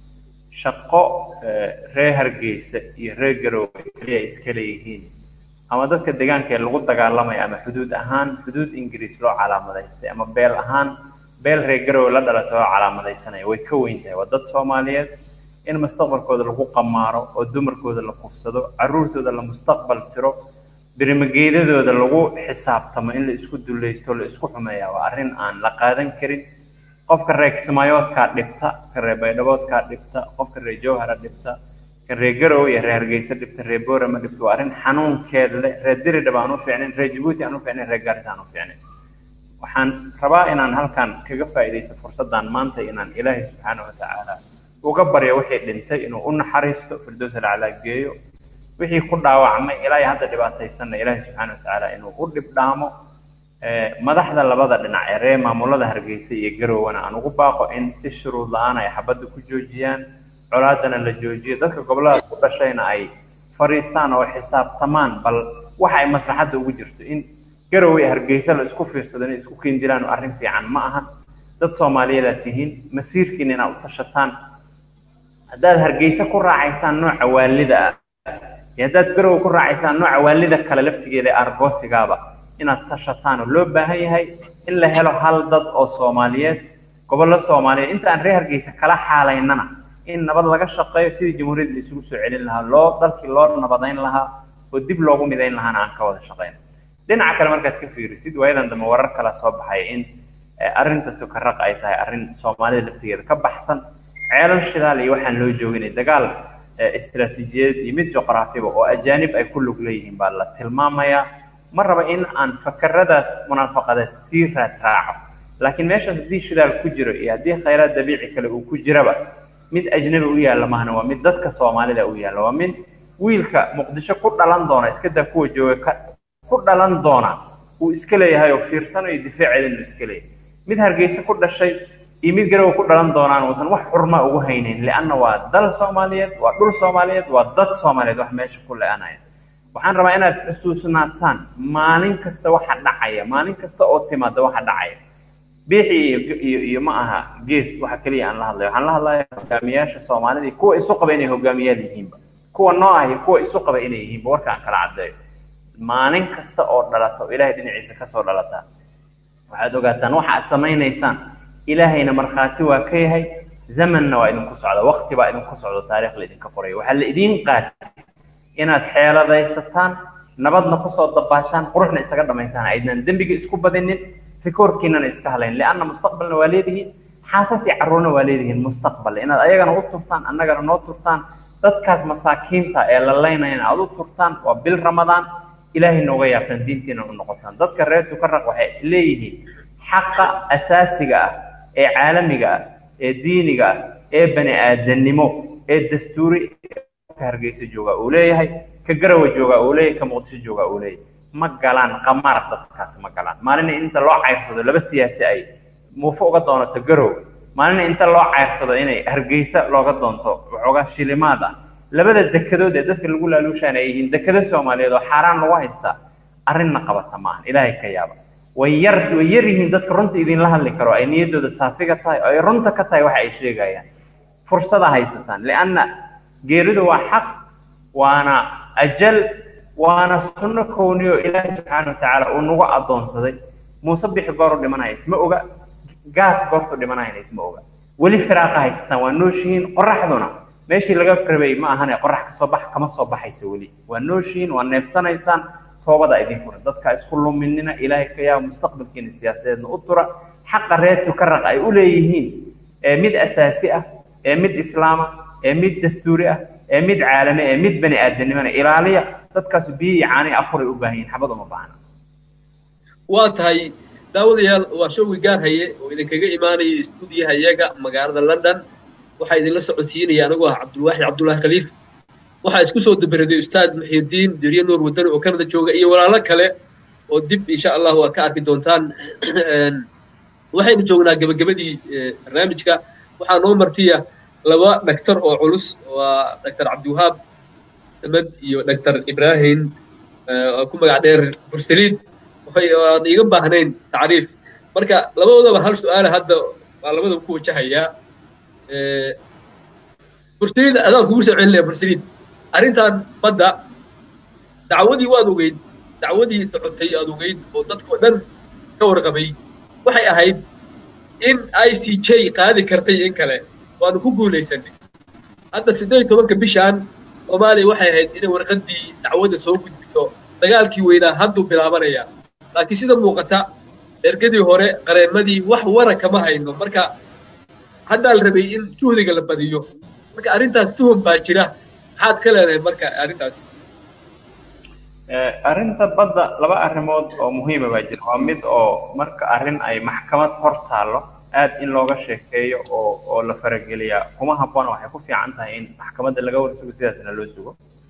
شقة ريهر جيس يرجعوا كليه إسكاليهين. أما ذلك الدجان كاللغة تكلمي أما حدود أهان حدود إنجليز له علامة ذي أما بيل أهان بيل رجعوا لا درتوا علامة ذي سنة ويكوين ده وضد سوماليات إن مستقبل كود اللي قماره والدمر كود اللي قفصده عرور كود اللي مستقبل ترو برمجيده كود اللي حساب تما إن اللي إسكود اللي يستول إسكو حماية وأرين عن لقادن كريم قف كريك سمايات كاتلبتا كريبايدوات كاتلبتا قف كريجوهر لبتا كريجرو يرجعيس لبتا ريبورة ما لبتو أرين حنون كذا ردير دبانو فعلين رجبوتي أنو فعلين رجعتانو فعلين وحن ربائنا هل كان كجفا إذا فرصة دان مانتي إن إلهي سبحانه وتعالى وقبر يا وحي لنتي إنه قلنا حريصته في الدوس على جيو وحي كل وعمي إلهي هذا اللي بعد يستنى إلهي سبحانه وتعالى إنه قرب بدامه مدح ذا لبضر لنا عريمة مولده هرجيسي يجرو وأنا أنا قباقو إن سشرو لأنا يحبدو كجوجيان علاتنا الجوجية ذلك قبلها كل شيء أي فريستان أو حساب ثمان بل وحي مصلحة وجرت إن جرو هرجيسي لسكو في السودان سكو كينديران وأرين في عن معها dad Soomaaliyeed ah tihiin masiirkiina u tashataan hadaad hargeysa ku raacaysaan nooca waalida ah hadaad garow ku raacaysaan nooca waalida kale laftigeeda argoosigaaba inaad tashataan oo loo baahan yahay in la helo hal dad oo Soomaaliyeed gobolka Soomaaliyeed inta aan reer hargeysa kala xaalaynana in nabad laga shaqeeyo sidii jamhuuriyadda isugu soo celin lahaa loo dalkii loo nabadayn lahaa oo dib loogu midayn lahaana aan ka wada shaqeyno dhinaca kale markaad ka fiirisid waayadan dama warar kala soo baxay in أرنت تكرق أي تاي أرن صومالي لفتير كبحسن عيال الشلال يوحن لو جويني دقال استراتيجيات يمد جغرافيا وأجانب أي كله كليهم بالله تلماما يا مرة بإن أن فكر داس منافقة سيرة تراعب لكن ماشي دي شلال كجرو يا دي خيرات دبيعي كله كجربة مد أجنبي ويا لما هنا ومد دتك صومالي لا ويا لو من ويلك مقدشة كل لندن إسكده كوج جو كل لندن وإسكالي هاي وفير سنة يدفع على الإسكالي mid hargeysa ku dhashay iyo mid garow ku dhalan doonaan oo san wax xurma ugu haynin laana waa dal Soomaaliyeed waa dhul Soomaaliyeed waa dad Soomaaliyeed wax meesha ku leeyahay waxaan rabaa inaad xusuusnaataan maalin kasta waxa dhacaya maalin kasta oo timaada waxa dhacaya bixi iyo iyo ma aha gees waxa kaliya aan la hadlayo waxaan la hadlayaa hogaamiyaasha Soomaalida kuwa isu qaba inay hogaamiyad yihiin kuwa noocahay kuwa isu qaba inay yihiin warkaan kala cadeeyo maalin kasta oo dhalato Ilaahay dhinaciisa ka soo dhalata waxaad ogaataan waxa aad sameeynaysan ilaahayna marxaati waa ka yahay zamanna waa idin ku socda waqti baa idin ku socda taariikh la idin ka qoray waxa la idin qaatay inaad xeeladaysataan nabadna ku soo dabaashaan quruxna isaga dhameysaan aydnan dambiga isku badinin rikoorkiinana iska halayn laana mustaqbalna waa leedihiin xaasasi carruurna waa leedihiin mustaqbal inaad ayagana u turtaan annagana noo turtaan dadkaas masaakiinta ee la leynayna aad u turtaan waa bil ramadaan إلهي نوغيا فندينتنا ونقطان ذاتك الرئيس كرق وحي إليه حق أساسي إيه عالمي إيه ديني إيه بني آدنمو إيه دستوري كهرقيس جوغا أوليه كقروة جوغا أوليه كمغدس جوغا أوليه ma galaan qamaar dadkaas ma galaan maalin inta loo cayrsado laba siyaasi ay muufo uga doonato garow maalin inta loo cayrsado inay hargeysa looga doonto waxoogaa shilimaad ah labada dekedood ee dadka lagu laaluushaan ay yihiin dekada Soomaaliyeed oo xaraan lagu haystaa arrinna qabata maahan ilaahay ka yaaba way yar way yar yihiin dadka runta idin la hadli karo ay niyadooda saafiga tahay ay runta ka tahay waxa ay sheegayaan fursada haysataan lianna geeridu waa xaq waana ajal وانا سنة كونيو إلهي سبحانه وتعالى ونوغا أدون صدي مصبح قارو لمناي اسمه أوغا قاس قارو لمناي اسمه أوغا ولي فراقة هايستان وانوشين قرح دونا ماشي لغا فربي ما هاني قرح كصباح كما صباح يسولي وانوشين وانفسان ايسان صوبة دا ايدين كورن دادك اسكولو مننا إلهي كيا مستقبل كين السياسات نقطرة حق الرئيس تكرق اي أوليهين ميد أساسية ميد إسلامة ميد دستورية ميد عالمي ميد بني آدم من إيرانية dadkaas biyo yaani afur u baahan xabado ma baahna waa tahay daawadayaal waa showgi gaar haye oo idin kaga imaanay stuudiyaha iyaga magaalada London waxa idin la socodsiinaya anigu ah Cabdulwaaxid Cabdullaahi Khaliif waxa isku soo dabaraday ustaad Muxiidiin Diriye Nuur Wadani oo Kanada jooga iyo walaalo kale oo dib insha Allah waa ka arki doontaan waxaynu joognaa gabagabadii barnaamijka waxa noo martiya laba dhaktar oo culus waa Dr. Cabdiwahaab مد يو دكتور إبراهيم كم قاعدين برسليد وهي نيجي بهنين تعريف مركا لما وده بهال سؤال هذا لما وده بكون شهية برسليد هذا هو سؤال لي برسليد أرينتان بدأ دعودي وادو جيد دعودي سعودي وادو جيد وتدخل دن كور قبي وحي أهيد إن أي سي شيء قاعد كرتي إن كله وأنا كوجو ليسني هذا سيدي كمان كبيشان ومالي waxay ahayd in warqadii dacwada soo gudbiso dagaalkii weynaa haddu bilaabanaya laakiin sida muuqata ergadii hore qareemadii wax wara kama hayno marka hadda la rabay in juhdiga la badiyo marka arintaas tuhum baa jira maxaad ka leedahay marka arintaas ee arinta badda laba arrimood oo muhiim ah jira waa mid oo marka arin ay maxkamad hor taalo aad in looga sheekeeyo oo oo la farageliya kuma habboon waxay ku fiican tahay in maxkamadda laga warsugo sidaasna loo sugo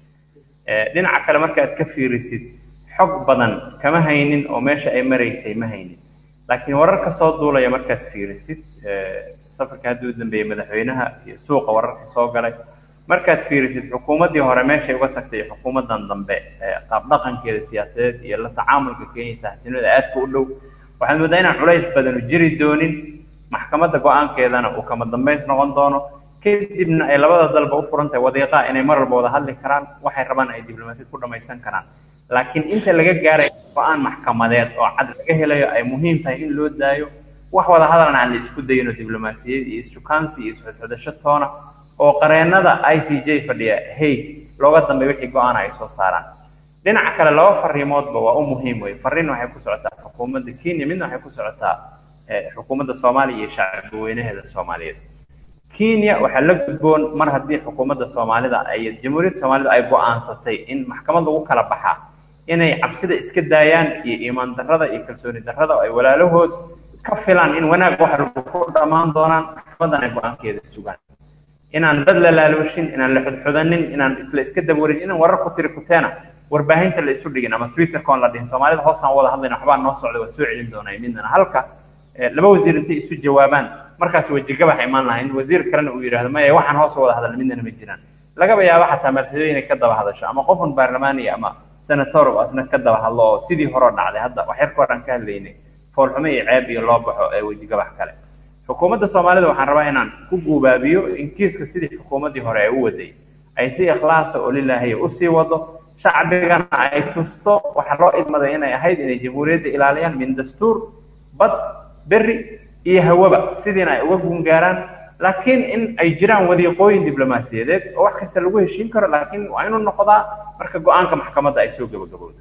ee dhinaca kale marka aad ka fiirisid xog badan kama haynin oo meesha ay mareysay ma haynin laakiin wararka soo duulaya marka aad fiirisid ee safarka haduu dambeeyay madaxweynaha iyo suuqa wararka soo galay marka aad fiirisid xukuumadii hore meesha ay uga tagtay xukuumadan dambe ee qaab dhaqankeeda siyaasadeed iyo la tacaamulka Kenya saaxiibtinimada aad ku dhow waxaan moodaa in culays badan u jiri doonin maxkamadda go'aankeedana uu kama dambeyn noqon doono kadibna ay labada dalba u furantay wadiiqa inay mar walba wada hadli karaan waxay rabaan ay diblomaasiyad ku dhamaysan karaan laakiin inta laga gaaray go'aan maxkamadeed oo cad laga helayo ay muhiim tahay in loo daayo wax wada hadalna aan la isku dayno diblomaasiyad iyo sukaansi iyo socodasho toona oo qareenada I C J fadhiya hey looga dambeeyo wixii go'aan ay soo saaraan dhinaca kale laba fariimoodba waa u muhiim way fariin waxay ku socotaa xukuumadda Kenya midna waxay ku socotaa xukuumadda Soomaaliya iyo shacabka weynaheeda Soomaaliyeed Kenya waxa la gudboon mar haddii xukuumadda Soomaalida ay jamhuuriyadda Soomaalida ay go'aansatay in maxkamad lagu kala baxaa inay cabsida iska daayaan iyo iimaan darrada iyo kalsooni darrada ay walaalahood ka filaan in wanaag wax lagu ku dhamaan doonaan maxkamadan ay go'aankeeda sugaan inaan dad la laaluushin inaan la xudxudanin inaan isla iska dawarin inaan warar ku tiri kuteena warbaahinta la isu dhigin ama Twitter koon la dhihin Soomaalida hoosaan wada hadlayna waxbaa noo socda waa soo celin doonaa midna halka laba wasiir intii isu jawaabaan markaas wajiga waxa imaan lahayn wasiir kalena uu yiraahdo ma waxaan hoos wada hadal midna ma jiraan laga yaabo xataa madaxweyne ka daba hadasho ama qofun baarlamaani ama senator oo asna ka daba hadlo sidii hore dhacday hadda wax yar koran ka hadlaynay foolxumo iyo ceeb iyo loo baxo ee wajiga wax kale xukuumadda Soomaalida waxaan rabaa inaan ku guubaabiyo in kiiska sidii xukuumaddii hore ay u waday ay si ikhlaas oo lilaahi u sii wado shacbigana ay tusto waxa loo idmaday inay ahayd inay jamhuuriyadda ilaaliyaan min dastuur bad berri iyo hawaba sidiina ay uga gungaaraan laakiin in ay jiraan wadiiqooyin diblomaasiyadeed oo wax kasta lagu heshiin karo laakiin waa inuu noqdaa marka go'aanka maxkamadda ay soo gabagabowdo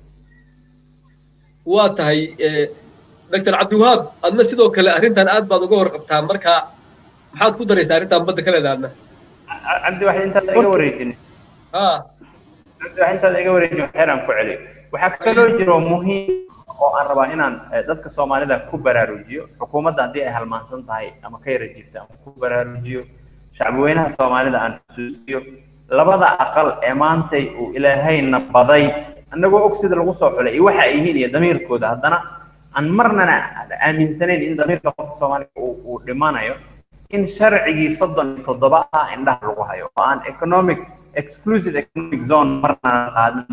waa tahay Doctor Cabdiwahaab adna sidoo kale arrintan aad baad uga warqabtaa marka maxaad ku daraysaa arrintan badda kale daadna cabdi waxa inta laga wareejin ha waxa inta laga wareejin xeeran ku celi waxa kaloo jiro muhiim oo aan rabaa inaan dadka Soomaalida ku baraarujiyo xukuumadda hadii ay halmaansan tahay ama ka yara jirta ama ku baraarujiyo shacabweynaha Soomaalida aan xusuusiyo labada aqal ee maantay uu Ilaahayna baday annagoo og sida lagu soo xulay iyo waxa ay yihiin iyo damiirkooda haddana aan marnana aaminsanayn in damiirka qofka Soomaaliga uu uu dhimanayo in sharcigii soddon iyo toddoba ah indhaha lagu hayo oo aan economic exclusive economic zone marna qaadan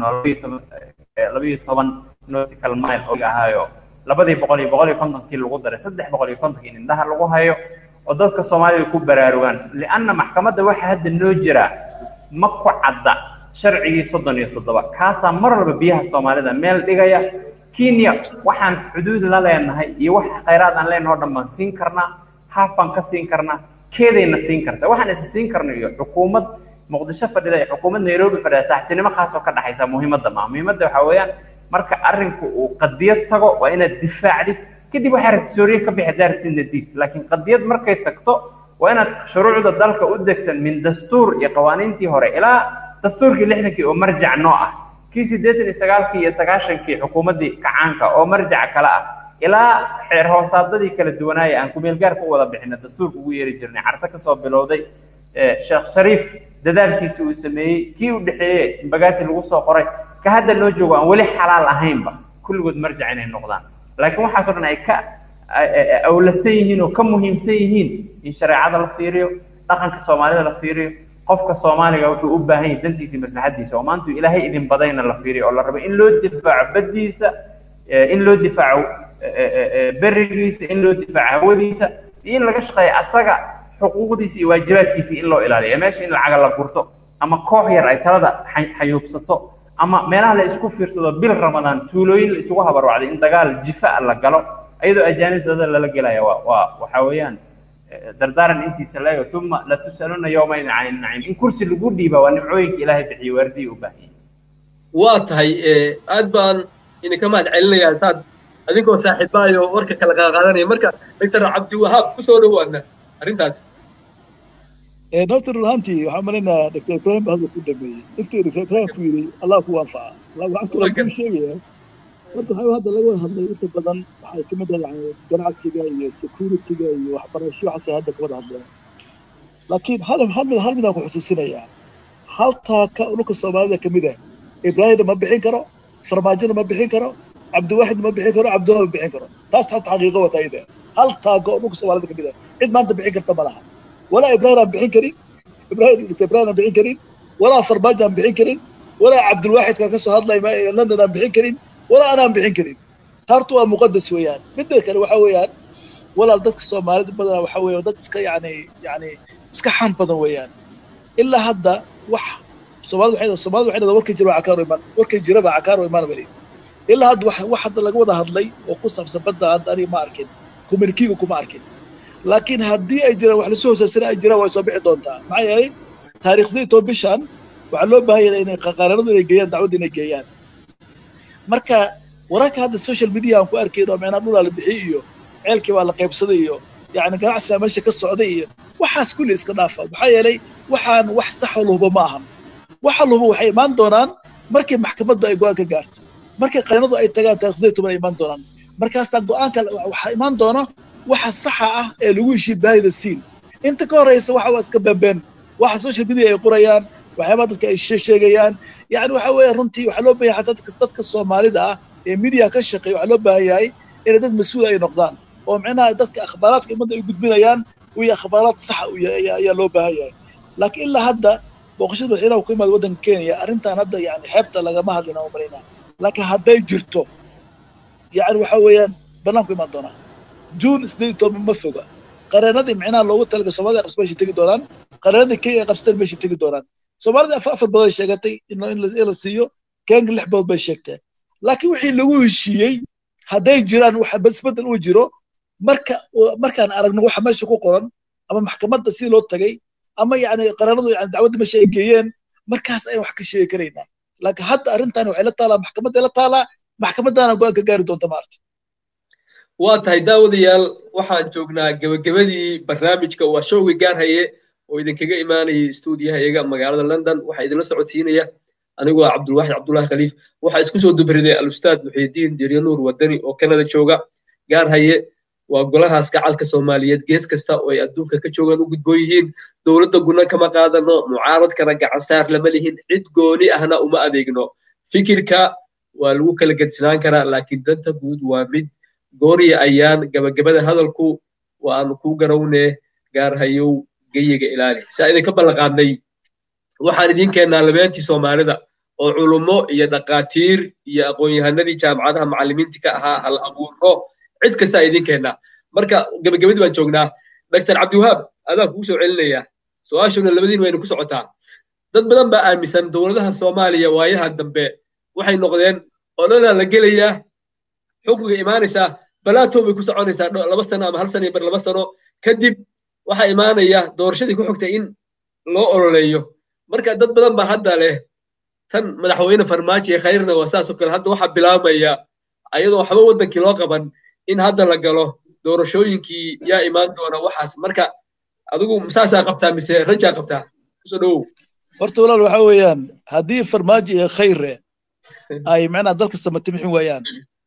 laba iyo toban nautical mile oo ahayo labadii boqol iyo boqol iyo kontonkii lagu daray saddex boqol iyo konton in indhaha lagu hayo oo dadka Soomaaliga ku baraarugaan lianna maxkamadda waxa hadda noo jira ma ku cadda sharcigii soddon iyo toddoba kaasa mar walba biyaha Soomaalida meel dhigaya Kenya waxaan xuduud la leenahay iyo wax khayraad aan leenahay oo dhammaan siin karnaa haafan ka siin karnaa keedayna siin kartaa waxaan is siin karnaa iyo xukuumad muqdisho fadhida iyo xukuumad Nairobi fadhida saaxiibtinimo khaas oo ka dhaxaysa muhiimadda ma muhiimadda waxa weeyaan marka arrinku uu qadiyad tago waa inaad difaacdid kadib waxa rabta Suuriya ka bixi daartiin diid laakiin qadiyad markay tagto waa inaad shuruucda dalka u degsan min dastuur iyo qawaaniintii hore ilaa dastuurkii lixdankii oo marjac noo ah kii siddeetan iyo sagaalkii iyo sagaashankii xukuumaddii kacaanka oo marjac kala ah ilaa xeer hoosaadadii kala duwanaayay aan ku meel gaar ku wada bixin dastuurka ugu yeeri jirnay carta ka soo bilowday Sheekh Shariif dadaalkiisa uu sameeyay kii u dhaxeeyay bagaati lagu soo qoray ka hadda loo joogo aan wali xalaal ahaynba kulligood marjac inay noqdaan laakiin waxa soo dhan ay ka awlasan yihiin oo ka muhiimsan yihiin in shariicada la fiiriyo dhaqanka Soomaalida la fiiriyo qofka Soomaaliga wuxuu u baahan yahay dantiisa maslaxadiisa oo maanta Ilaahay idin badayna la fiiriyo oo la rabo in loo difaaco badiisa in loo difaaco berigiisa in loo difaaco hawadiisa in laga shaqeeyo asaga xuquuqdiisa iyo waajibaadkiisa in loo ilaaliyo meesha in lacag la gurto ama koox yar ay talada xayuubsato ama meelaha la isku fiirsado bil Ramadaan tuulooyin la isugu habarwacday in dagaal jifa la galo ayadoo ajaanibada la galayo waa waxa weeyaan dardaaran intiisa laayo thumma la tusaluna yawmayn 'an na'im in kursi lagu dhiiba waa nimcooyinka Ilaahay bixiyo wardi u baahan waa tahay aad baan in ka maad celinayaa saad adinkoo saaxiibaayo warka kala qaadanaya marka Doctor Cabdi Wahab ku soo dhawaadna arintaas ee Doctor Hanti waxa marina Doctor Ibrahim hada ku dhameeyay Doctor Ibrahim ku yiri Allah ku anfaca Allah waxa ku sheegaya horta waxa hadda laga hadlay inta badan waxay ka mid tahay ganacsiga iyo security-ga iyo waxbarasho waxa hadda ka wada hadlay laakiin hal hal mid hal mid aan ku xusuusinaya halta ka ulka Soomaalida kamid ah Ibrahim ma bixin karo farmaajina ma bixin karo Cabdi Waahid ma bixin karo Cabdullah ma bixin karo taas xaqiiqo wataayda halta ka ulka Soomaalida kamid ah cid maanta bixin karta malaha wala Ibrahim bixin karin Ibrahim Ibrahim bixin karin wala farmaajo bixin karin wala Cabdi Waahid ka soo hadlay ma London bixin karin ولا أنا بحين كريم تارتوا مقدس ويان بدك كانوا حويان ولا ضدك الصومالي بدنا وحوي وضدك يعني يعني اسكحان بدنا ويان إلا هذا وح الصومال وحيد الصومال وحيد ورك يجرب عكار إيمان ورك يجرب عكار إيمان بلي إلا هذا وح واحد اللي جوده هذلي وقصة بسبب هذا أنا ما أركن كوميركي وكم أركن لكن هدي أجرا وحنا سوسة سنة أجرا ويصبح دونتا معي تاريخ زي توبشان وعلوم بهاي إن قرارات اللي جيان دعوة إن جيان marka wararka hadda social media aan ku arkayno meena dhul la bixiyo ceelkii waa la qaybsadayo yaani ganacsiga meesha ka socday iyo waxaas kulli iska dhaafa waxa yeelay waxaan wax sax ah looba ma aha waxa looba waxay iman doonaan markii maxkamadda ay go'aan ka gaarto markii qaranadu ay tagaan taaqsiintu ay iman doonaan markaas go'aanka waxa iman doona waxa sax ah ee lagu shibaayda siin inta ka horeysa waxa waa iska bambeen waxa social media ay qorayaan waxyaaba dadka ay sheegayaan yaani waxa weey runtii waxa loo baahan yahay dadka dadka Soomaalida ah ee media ka shaqeeyo waxa loo baahan yahay in dad mas'uul ay noqdaan oo macnaha dadka akhbaaraadka umada ay gudbinayaan iyo akhbaaraad sax ah ayaa loo baahan yahay laakiin ilaa hadda boqoshada waxay ku imaad wadanka Kenya arrintan hadda yaani xeebta laga ma hadlina oo marina laakiin hadday jirto yaani waxa weeyaan banaanku imaan doona June siddeed iyo toban ma foga qaranadii macnaha loogu talagalay Soomaalida qasbay tagi doonaan qaranadii Kenya qasbay meesha tagi doonaan Soomaalida afar badan sheegatay in la siiyo Kenya lix badan bay sheegtay laakiin wixii lagu heshiiyay haday jiraan wax basbadal u jiro marka markaan aragno waxa meesha ku qoran ama maxkamadda si loo tagay ama yaani qaranadu yaani dacwada ma sheegayeen markaas ay wax ka sheegi kareenaa laakiin hadda arrintan waxay la taalaa maxkamadda la taalaa maxkamadana go'aan ka gaari doonta maarta waa tahay daawadayaal waxaan joognaa gabagabadii barnaamijka waa showgi gaar haye oo idinkaga imaanayay stuudiyahayaga magaalada London waxa idin la socodsiinaya anigoo Cabdulwaaxid Cabdullaahi Khaliif waxa isku soo dubriday al-ustaad Muxiidiin Diryanuur Wadani oo Canada jooga gaar haye waa golahaas gacalka Soomaaliyeed gees kasta oo ay adduunka ka joogaan u gudboon yihiin dawladda guna kama qaadano mucaaradkana gacan saar lama lihin cid gooni ahna uma adeegno fikirka waa lagu kala gedsinaan karaa laakiin danta guud waa mid gooriya ayaan gabagabada hadalku waanu ku garawnee gaar hayow geyiga ilaali saa idinka ballanqaadnay waxaan idiin keennaa labeentii soomaalida oo culummo iyo dhaqaatiir iyo aqoon-yahanadii jaamacadaha macallimiintii ka ahaa hal abuuro cid kastaa idiin keennaa marka gabagabadii baan joognaa doctor cabdiwahaab adaan kugu soo celinayaa su-aashuna labadiin waynu ku socotaa dad badan baa aaminsan dowladaha soomaaliya waayaha dambe waxay noqdeen ololaa la gelayaa xukunka imaanaysaa balaato bay ku soconaysaa laba sano ama hal sano iyo bar laba sano kadib waxaa imaanaya doorashadii ku xigtay in loo ololeeyo marka dad badan baa hadda leh tan madaxweyne farmaajo ee khayrna waa saasoo kale hadda waxaa bilaabmaya ayadoo waxba waddankii loo qaban in hadda la galo doorashooyinkii yaa imaan doona waxaas marka adigu saasaa qabtaa mise rajaa qabtaa kusoo dhowow horta walaal waxa weeyaan haddii farmaajo iyo khayre ay macnaha dalka samatimixin waayaan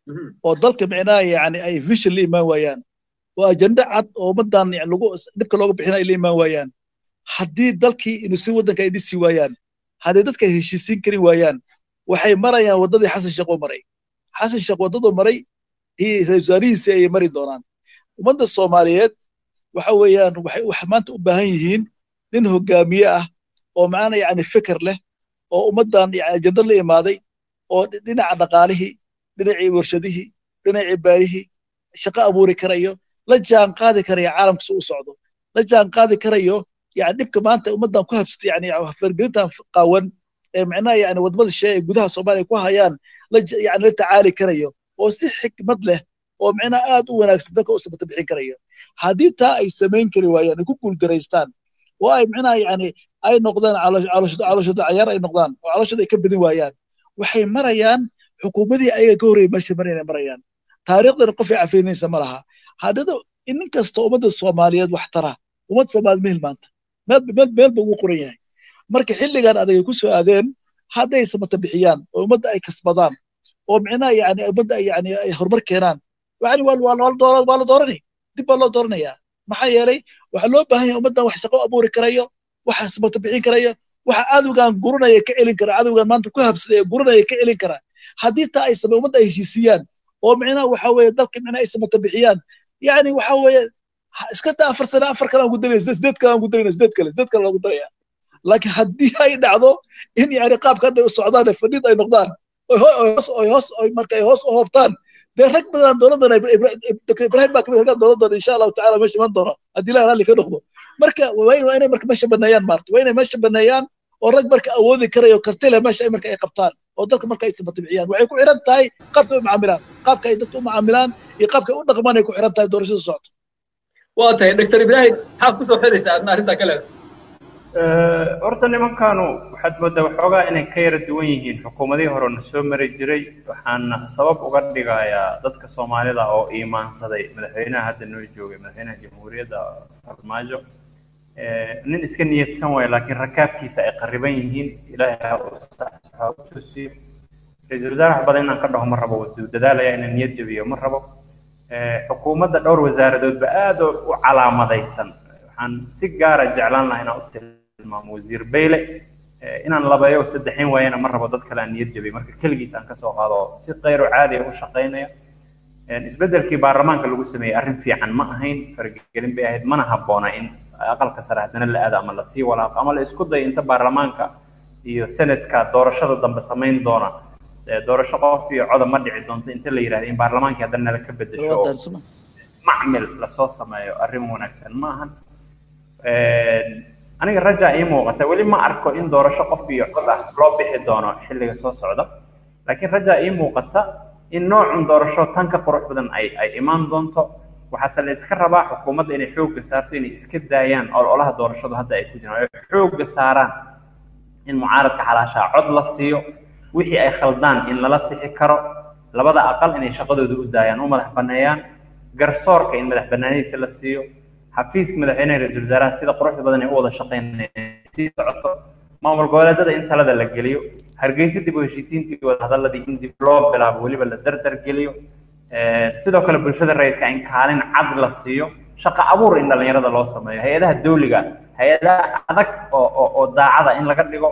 oo dalka macnaha yani ay vision la imaan waayaan oo ajenda cad oo ummadan lagu dhibka looga bixina ay la imaan waayaan haddii dalkii inuu si waddanka ay dhisi waayaan haddii dadka heshiisiin karin waayaan waxay marayaan waddadii xasan sheekh oo maray xasan sheekh waddadoo maray ra-iisul wasaarihiisi ayay mari doonaan ummadda soomaaliyeed waxa weeyaan waxay wax maanta u baahan yihiin nin hogaamiye ah oo macna yani fikir leh oo ummaddan yani ajenda la imaaday oo dhinaca dhaqaalihii dhinacii warshadihii dhinacii baarihii shaqo abuuri karayo la jaan qaadi karaya caalamka si u socdo la jaan qaadi karayo yani dhibka maanta ummaddan ku habsatay yani fargelintan qaawan ee macnaha yani wadamada shee ee gudaha soomaaliya ku hayaan la yani la tacaali karayo oo si xikmad leh oo macnaha aad u wanaagsan dadka u sabata bixin karayo haddii taa ay samayn kari waayaan ay ku guuldaraystaan oo ay macnaha yani ay noqdaan calooshooda cayaar ay noqdaan oo calooshooda ay ka badin waayaan waxay marayaan xukuumadii ayaga ka horreeyay meesha marayna marayaan taariikhdana qof ay cafiinaysa ma laha haddada nin kasta ummadda soomaaliyeed wax tara ummadda soomaaliyeed mehel maanta meel meel meel buu ugu qoran yahay marka xilligan adagay ku soo aadeen hadday samata bixiyaan oo ummadda ay kasbadaan oo micnaha yani ummadda yani ay horumar keenaan yani waa waa la doorani dib baa loo dooranayaa maxaa yeelay waxaa loo baahan yahay ummaddan wax shaqo abuuri karayo waxa samata bixin karayo waxa cadowgan guranaya ka celin kara cadowgan maanta ku habsadaya guranaya ka celin kara haddii taa ay samay ummadda ay heshiisiyaan oo micnaha waxa weeye dalka micnaha ay samata bixiyaan yani waxa weeye iska daa afar sano afar kale aan ku darayna sideed kale aan ku darayna sideed kale sideed kale loogu daraya laakiin haddii ay dhacdo in yani qaabka hadda u socdaan ee fadhiid ay noqdaan hoos oy hoos oy marka ay hoos u hoobtaan dee rag badan dowladdan doctor ibrahim baa kamid raggan dowladdan insha allahu tacaala meesha iman doono haddii ilaah raalli ka noqdo marka waa inay marka meesha baneeyaan maarta waa inay meesha baneeyaan oo rag marka awoodi karayo karti leh meesha ay marka ay qabtaan oo dalka marka ay samata bixiyaan waxay ku xiran tahay qaabka ay u macaamilaan qaabka ay dadka u macaamilaan iyo qaabka ay u dhaqmaan ay ku xiran tahay doorashada socota waa tahay doctor ibrahim maxaad ku soo xiraysaa adna arrintaa ka leeda horta nimankaanu waxaad moodaa waxoogaa inay ka yara duwan yihiin xukuumadihii hore na soo mari jiray waxaana sabab uga dhigayaa dadka soomaalida oo iimaansaday madaxweynaha hadda noo joogay madaxweynaha jamhuuriyadda farmaajo nin iska niyadsan waaya laakiin rakaabkiisa ay qariban yihiin ilaahay ha u tusiyo ra-iisul wasaare wax badan inaan ka dhaho ma rabo waduu dadaalaya inaan niyad jabiyo ma rabo xukuumadda dhowr wasaaradoodba aad u calaamadaysan waxaan si gaara jeclaan lahaa inaan u tilmaamo wasiir bayle inaan labayo saddexin waayana ma rabo dad kale aan niyad jabiyo marka keligiis aan kasoo qaado si qayro caadi ah u shaqaynaya isbeddelkii baarlamaanka lagu sameeyey arrin fiican ma ahayn faragelin bay ahayd mana habboona in aqalka sare haddana la aado ama lasii walaaqo ama la isku dayo inta baarlamaanka iyo senadka doorashada dambe samayn doona doorasho qof iyo coda ma dhici doonto inta la yidhahdo in baarlamaankii haddana nala ka bedesho oo macmil lasoo sameeyo arrin wanaagsan ma ahan aniga rajaa ii muuqata weli ma arko in doorasho qof iyo cod ah loo bixi doono xilliga soo socda laakiin rajaa ii muuqata in noocun doorasho tan ka qurux badan ay ay imaan doonto waxaase la iska rabaa xukuumadda inay xoogga saarto inay iska daayaan ololaha doorashadu hadda ay ku jiraan ay xoogga saaraan in mucaaradka xalaashaa cod la siiyo wixii ay khaldaan in lala sixi karo labada aqal inay shaqadooda u daayaan u madax banneeyaan garsoorka in madax bannaanidiisa la siiyo xafiiska madaxweynaha ra-iisul wasaaraha sida quruxda badan ay u wada shaqaynayaan sii socoto maamul goboleedyada in talada la geliyo hargeysa dib u heshiisiintii wada hadalladii in dib loo bilaabo weliba la dardar geliyo sidoo kale bulshada rayidka in kaalin cad la siiyo shaqo abuur in dhallinyarada loo sameeyo hay-adaha dawliga hay-adaha adag oo oo daacada in laga dhigo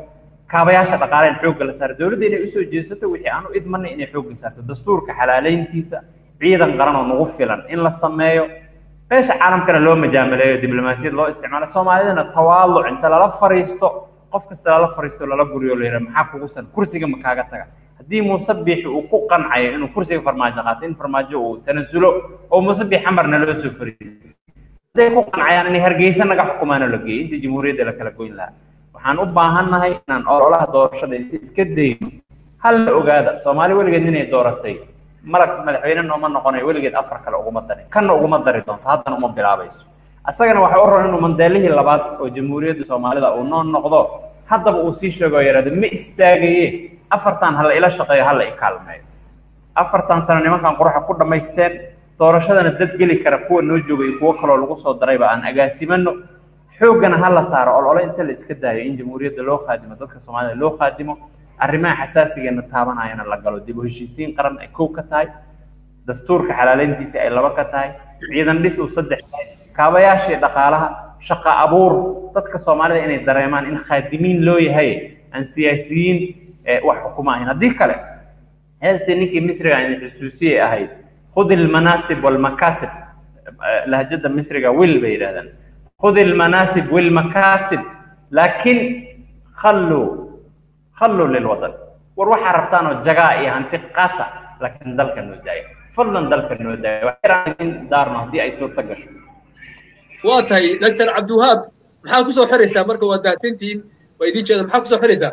kaabayaasha dhaqaalaha xoogga la saaro dawladda inay u soo jeesato wixii aan u idmanay inay xoogga saarto dastuurka xalaaleyntiisa ciidan qaran oo nagu filan in la sameeyo beesha caalamkana loo majaamaleeyo diblomaasiyad loo isticmaalo soomaalidana tawaaluc inta lala fariisto qof kasta lala fariisto lala guriyo la yiraahdo maxaa kugu san kursiga ma kaaga taga haddii musabbix uu ku qancayo inuu kursiga farmaajo qaato in farmaajo uu tanasulo oo musabbix amarna loo soo fariisto haday ku qancayaan inay hargeysa naga xukumaano la geeyo inta jamhuuriyadda la kala goyn lahaa waxaan u baahannahay inaan ololaha doorashada iska dayno hal la ogaada soomaali weligeed inay dooratay marag madaxweyne nooma noqonayo weligeed afar kale uguma darin kanna uguma dari doonto haddana uma bilaabayso asagana waxa u roon inuu mandeelihii labaad oo jamhuuriyadda soomaalida uu noo noqdo haddaba uu sii sheego oo yidhahdo ma istaagaye afartan hala ila shaqeeyo hala i kaalmeeyo afartan sano nimankan quruxa ku dhammaysteen doorashadana dad geli kara kuwa noo jooga iyo kuwo kaloo lagu soo darayba aan agaasimano xoogana hala saaro olole inta la iska daayo in jamhuuriyadda loo qaadimo dadka soomaalida loo qaadimo arrimaha xasaasigeena taabanayana la galo dib u heshiisiin qaran ay kow ka tahay dastuurka xalaaleyntiisa ay laba ka tahay ciidan dhis uu saddex tahay kaabayaashii dhaqaalaha shaqa abuur dadka soomaalida inay dareemaan in khaadimiin loo yahay aan siyaasiyiin wax xukuma ahayn haddii kale heestii ninkii misriga aan xusuusiyey ahayd khud ilmanaasib walmakaasib lahjada misriga wil bay yidhahdaan khud ilmanaasib walmakaasib laakiin khalluu خلوا للوطن وروح عرفتانو جاء يعني قاطع لكن ذلك النوداي فضلا ذلك النوداي وحيران دارنا دي اي صوت تقش واتاي دكتور عبد الوهاب maxaa ku soo xiraysaa marka waa daatintiin way idin jeedaan maxaa ku soo xiraysaa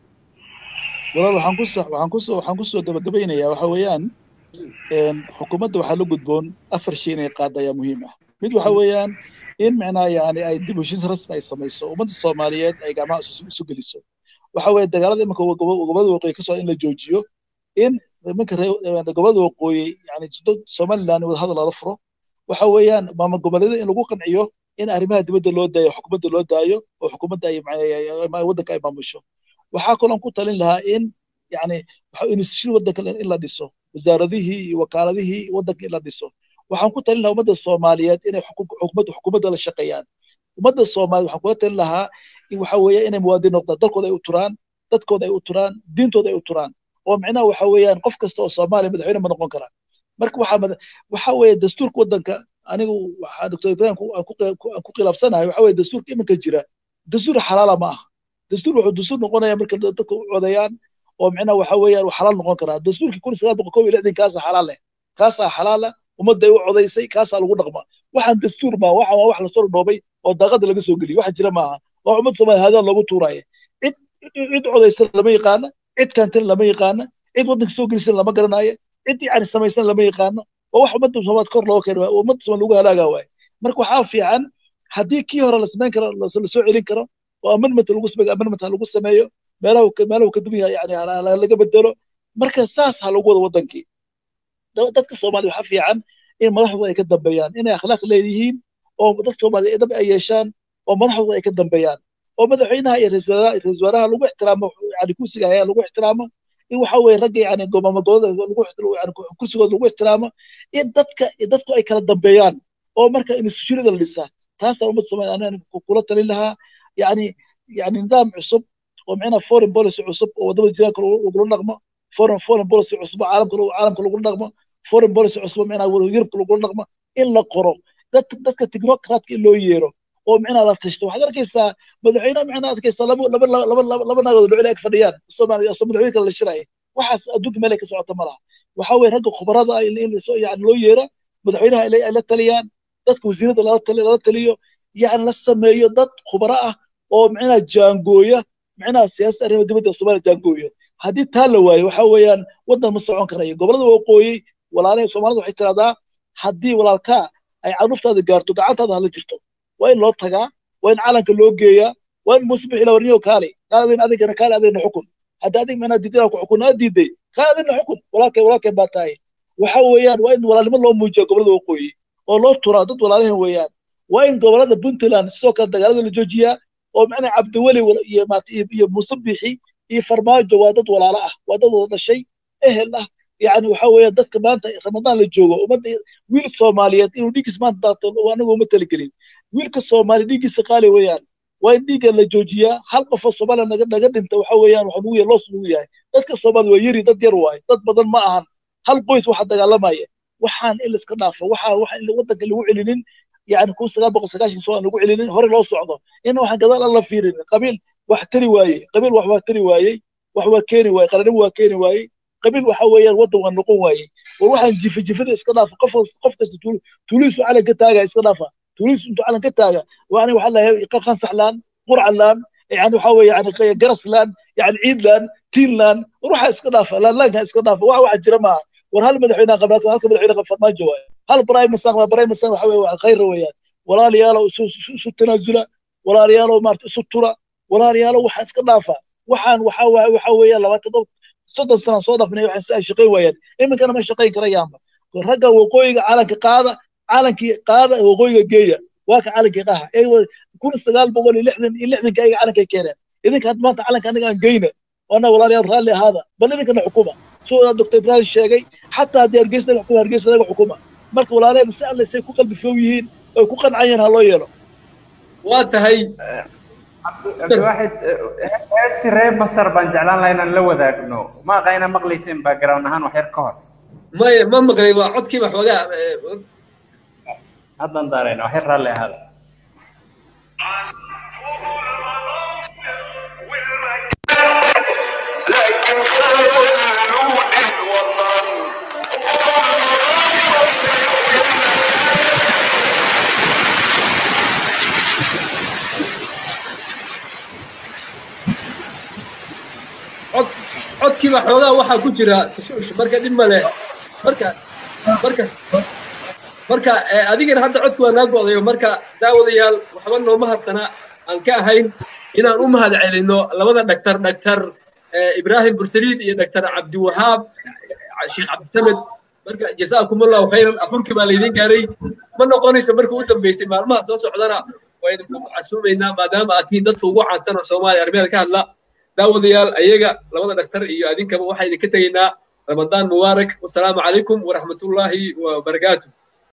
walaal waxaan ku soo waxaan ku soo waxaan ku soo gabagabaynayaa waxa weeyaan een xukuumadda waxa la gudboon afar shay inay qaadaya muhiim ah mid waxa weeyaan in macnaa yaani ay dib u heshiis rasmi ay samayso ummadda Soomaaliyeed ay gacmaha isu geliso waxa weeye dagaalada imanka gobolada waqooyi ka soo in la joojiyo in imanka gobolada waqooyi yani Somaliland wada hadal la furo waxa weeyaan maama gobolada in lagu qanciyo in arrimaha dibadda loo daayo xukuumadda loo daayo oo xukuumadda ay macnaheeyo waddanka ay maamusho waxa kale oo ku talin lahaa in yani waxa in si waddanka in la dhiso wasaaradihii iyo wakaaladihii waddanka in la dhiso waxaan ku talin lahaa ummadda Soomaaliyeed inay xukuumadda xukuumadda la shaqeeyaan ummadda Soomaaliyeed waxaan ku talin lahaa in waxa weeye inay muwaadiniin noqdaan dalkooda ay u turaan dadkooda ay u turaan diintooda ay u turaan oo macnaha waxa weeyaan qof kasta oo Soomaali madaxweyne ma noqon kara marka waxa waxa weeye dastuurka waddanka anigu waxa doctor Ibrahim ku khilaafsanahay waxa weeye dastuurka iminka jira dastuur xalaal ma aha dastuur wuxuu dastuur noqonayaa marka dadku u codayaan oo macnaha waxa weeyaan wax xalaal noqon kara dastuurkii kun iyo sagaal boqol kow iyo lixdan kaas xalaal leh kaas xalaal ummadda ay u codaysay kaas lagu dhaqma waxaan dastuur ma waxa wax la soo dhoobay oo daaqada laga soo geliyo waxa jira ma aha oo ummadda Soomaaliyeed hada lagu tuuray cid cid codaysan lama yaqaan cid kantan lama yaqaan cid waddanka soo gelisan lama garanayo cid yani samaysan lama yaqaan oo wax ummadda Soomaaliyeed kor loo keenay oo ummadda Soomaaliyeed lagu halaaga waay marka waxa fiican hadii kii hore la sameyn karo la soo celin karo oo amendment lagu sameeyo amendment lagu sameeyo meelaha meelaha ka dumiya yani laga bedelo marka saas ha lagu wada waddankii dadka Soomaaliyeed waxa fiican in madaxdu ay ka dambeeyaan inay akhlaaq leeyihiin oo dadka Soomaaliyeed dab ay yeeshaan oo madaxdu ay ka dambeeyaan oo madaxweynaha iyo ra'iisul wasaaraha lagu ixtiraamo yani kursiga ayaa lagu ixtiraamo in waxa weeye rag yani go'aamadooda lagu yani kursigooda lagu ixtiraamo in dadka dadku ay kala dambeeyaan oo marka in shirida la dhisaa taas oo umad Soomaaliyeed aan kula talin lahaa yani yani nidaam cusub oo macna foreign policy cusub oo wadada jiraan lagu dhaqmo foreign foreign policy cusub caalamka caalamka lagu dhaqmo foreign policy cusub macna Yurub lagu dhaqmo in la qoro dadka dadka technocratka loo yeero oo macna la tashto waxaad arkaysaa madaxweynaha macna arkaysaa laba laba laba laba naagood oo dhinac fadhiyaan Soomaaliya Soomaaliya kala shiray waxaas adduunka meel ka socota malaha waxa weey rag khibrada ay soo yaani loo yeero madaxweynaha ay la taliyaan dadka wasiirada la taliyo la taliyo yaani la sameeyo dad khubara ah oo macna jaangooya macna siyaasadda arrimaha dibadda Soomaaliya jaangooya hadii taa la waayo waxa weeyaan waddan ma socon karayo gobolada waqooyi walaalahay Soomaalidu waxay tiraahdaa hadii walaalka ay carruurtaada gaarto gacantaada la jirto waa in loo tagaa waa in caalanka loo geeyaa waa in musbix ila warniyo kaale qaadin adigana kaale adigna xukun hadda adig mana diidana ku xukunaa diiday qaadina xukun walaalka walaalka baataay waxa weeyaan waa in walaalnimo loo muujiyo gobolada waqooyi oo loo turaa dad walaalahan weeyaan waa in gobolada Puntland sidoo kale dagaalada la joojiyaa oo macna Cabdiwali iyo iyo Musabixi iyo Farmaajo waa dad walaalo ah waa dad wada dhashay ehel ah يعني waxa weeye dadka maanta Ramadaan la joogo umada wiil Soomaaliyeed inuu dhigis maanta daato anagu uma tali galin wiilka Soomaali dhigis qaali weeyaan وين ديجا لجوجيا حلقة في الصومال أنا قد قد أنت وحويان وحنوية لص وياه تذكر الصومال ويري تد يرواي تد بدل ما أهان هل قويس واحد قال ما هي وحان إلا سكنافة وحا وحا اللي ودك اللي هو علنين يعني كون سقال بقى سقاش سواء نقول علنين هر لو صعده إنه وحن قضاء الله فيرين قبيل وحتري واي قبيل وحوا تري واي وحوا كيني واي قرن وحوا كيني واي قبيل وحويان ودوا ونقون واي وروح جف جف اسكنافة قفص قفص تقول توليسوا على كتاجة اسكنافة توليسوا أنتوا على كتاجة وأنا وحلا يقان سحلان قرع لان يعني وحوي يعني قرص لان يعني عيد لان تين لان وروح اسكنافة لان لان اسكنافة واحد واحد جرمها ورهال مدحينا قبلات وهالك مدحينا قبل ما جوا هل برايم مستقبل برايم مستقبل حوي خير رويان ولا ريالو سو سو تنازله ولا ريالو مارت سطورة ولا ريالو وحن اسكنافة وحن وحوي وحوي الله وتضب صدق سنة صدفني وحس شقي ويان إما كان ما شقي كريان رجع وقوي على كقاعدة على كقاعدة وقوي جية واك على كقاعدة أيوة كل استقال بقول اللي إحنا اللي إحنا كأي على ككيران إذا كانت ما تعلن كأنك عن جينا وأنا ولا ريال غالي هذا بل إذا كان حكومة سو الدكتور إبراهيم الشاقي حتى هذه أرجسنا الحكومة أرجسنا له حكومة مرك ولا ريال مسألة اللي سيكون قلب فيويين أو يكون عين هالله يلا واتهي عبد الواحد استريب مصر بنجعلان لنا لو ذاك إنه ما غينا مغليسين باقراون هان وحير كهر ما ما مغري وعد كيف حوجا هذا نظرنا وحير رالي هذا لكن خلوا الوطن cod codkiiba xoogaa waxaa ku jira tashuush marka dhib ma leh marka marka marka adigana hadda codku waa naa go'dayo marka daawadayaal waxba nooma harsana aan ka ahayn inaan u mahad celino labada dhaktar dhaktar Ibrahim Bursaliid iyo dhaktar Cabdiwahaab Sheekh Cabdisamed marka jazaakumullahu khayran afurkii baa leedin gaaray ma noqonayso markii uu dambeysay maalmaha soo socdana way idinku casuumeynaa maadaama aad tihiin dadka ugu caansan oo Soomaaliya Armeeda ka hadla daawadayaal ayaga labada dhaktar iyo adinkaba waxay idinka tageynaa Ramadaan Mubaarak wassalaamu calaykum wa rahmatullaahi wa barakaatuh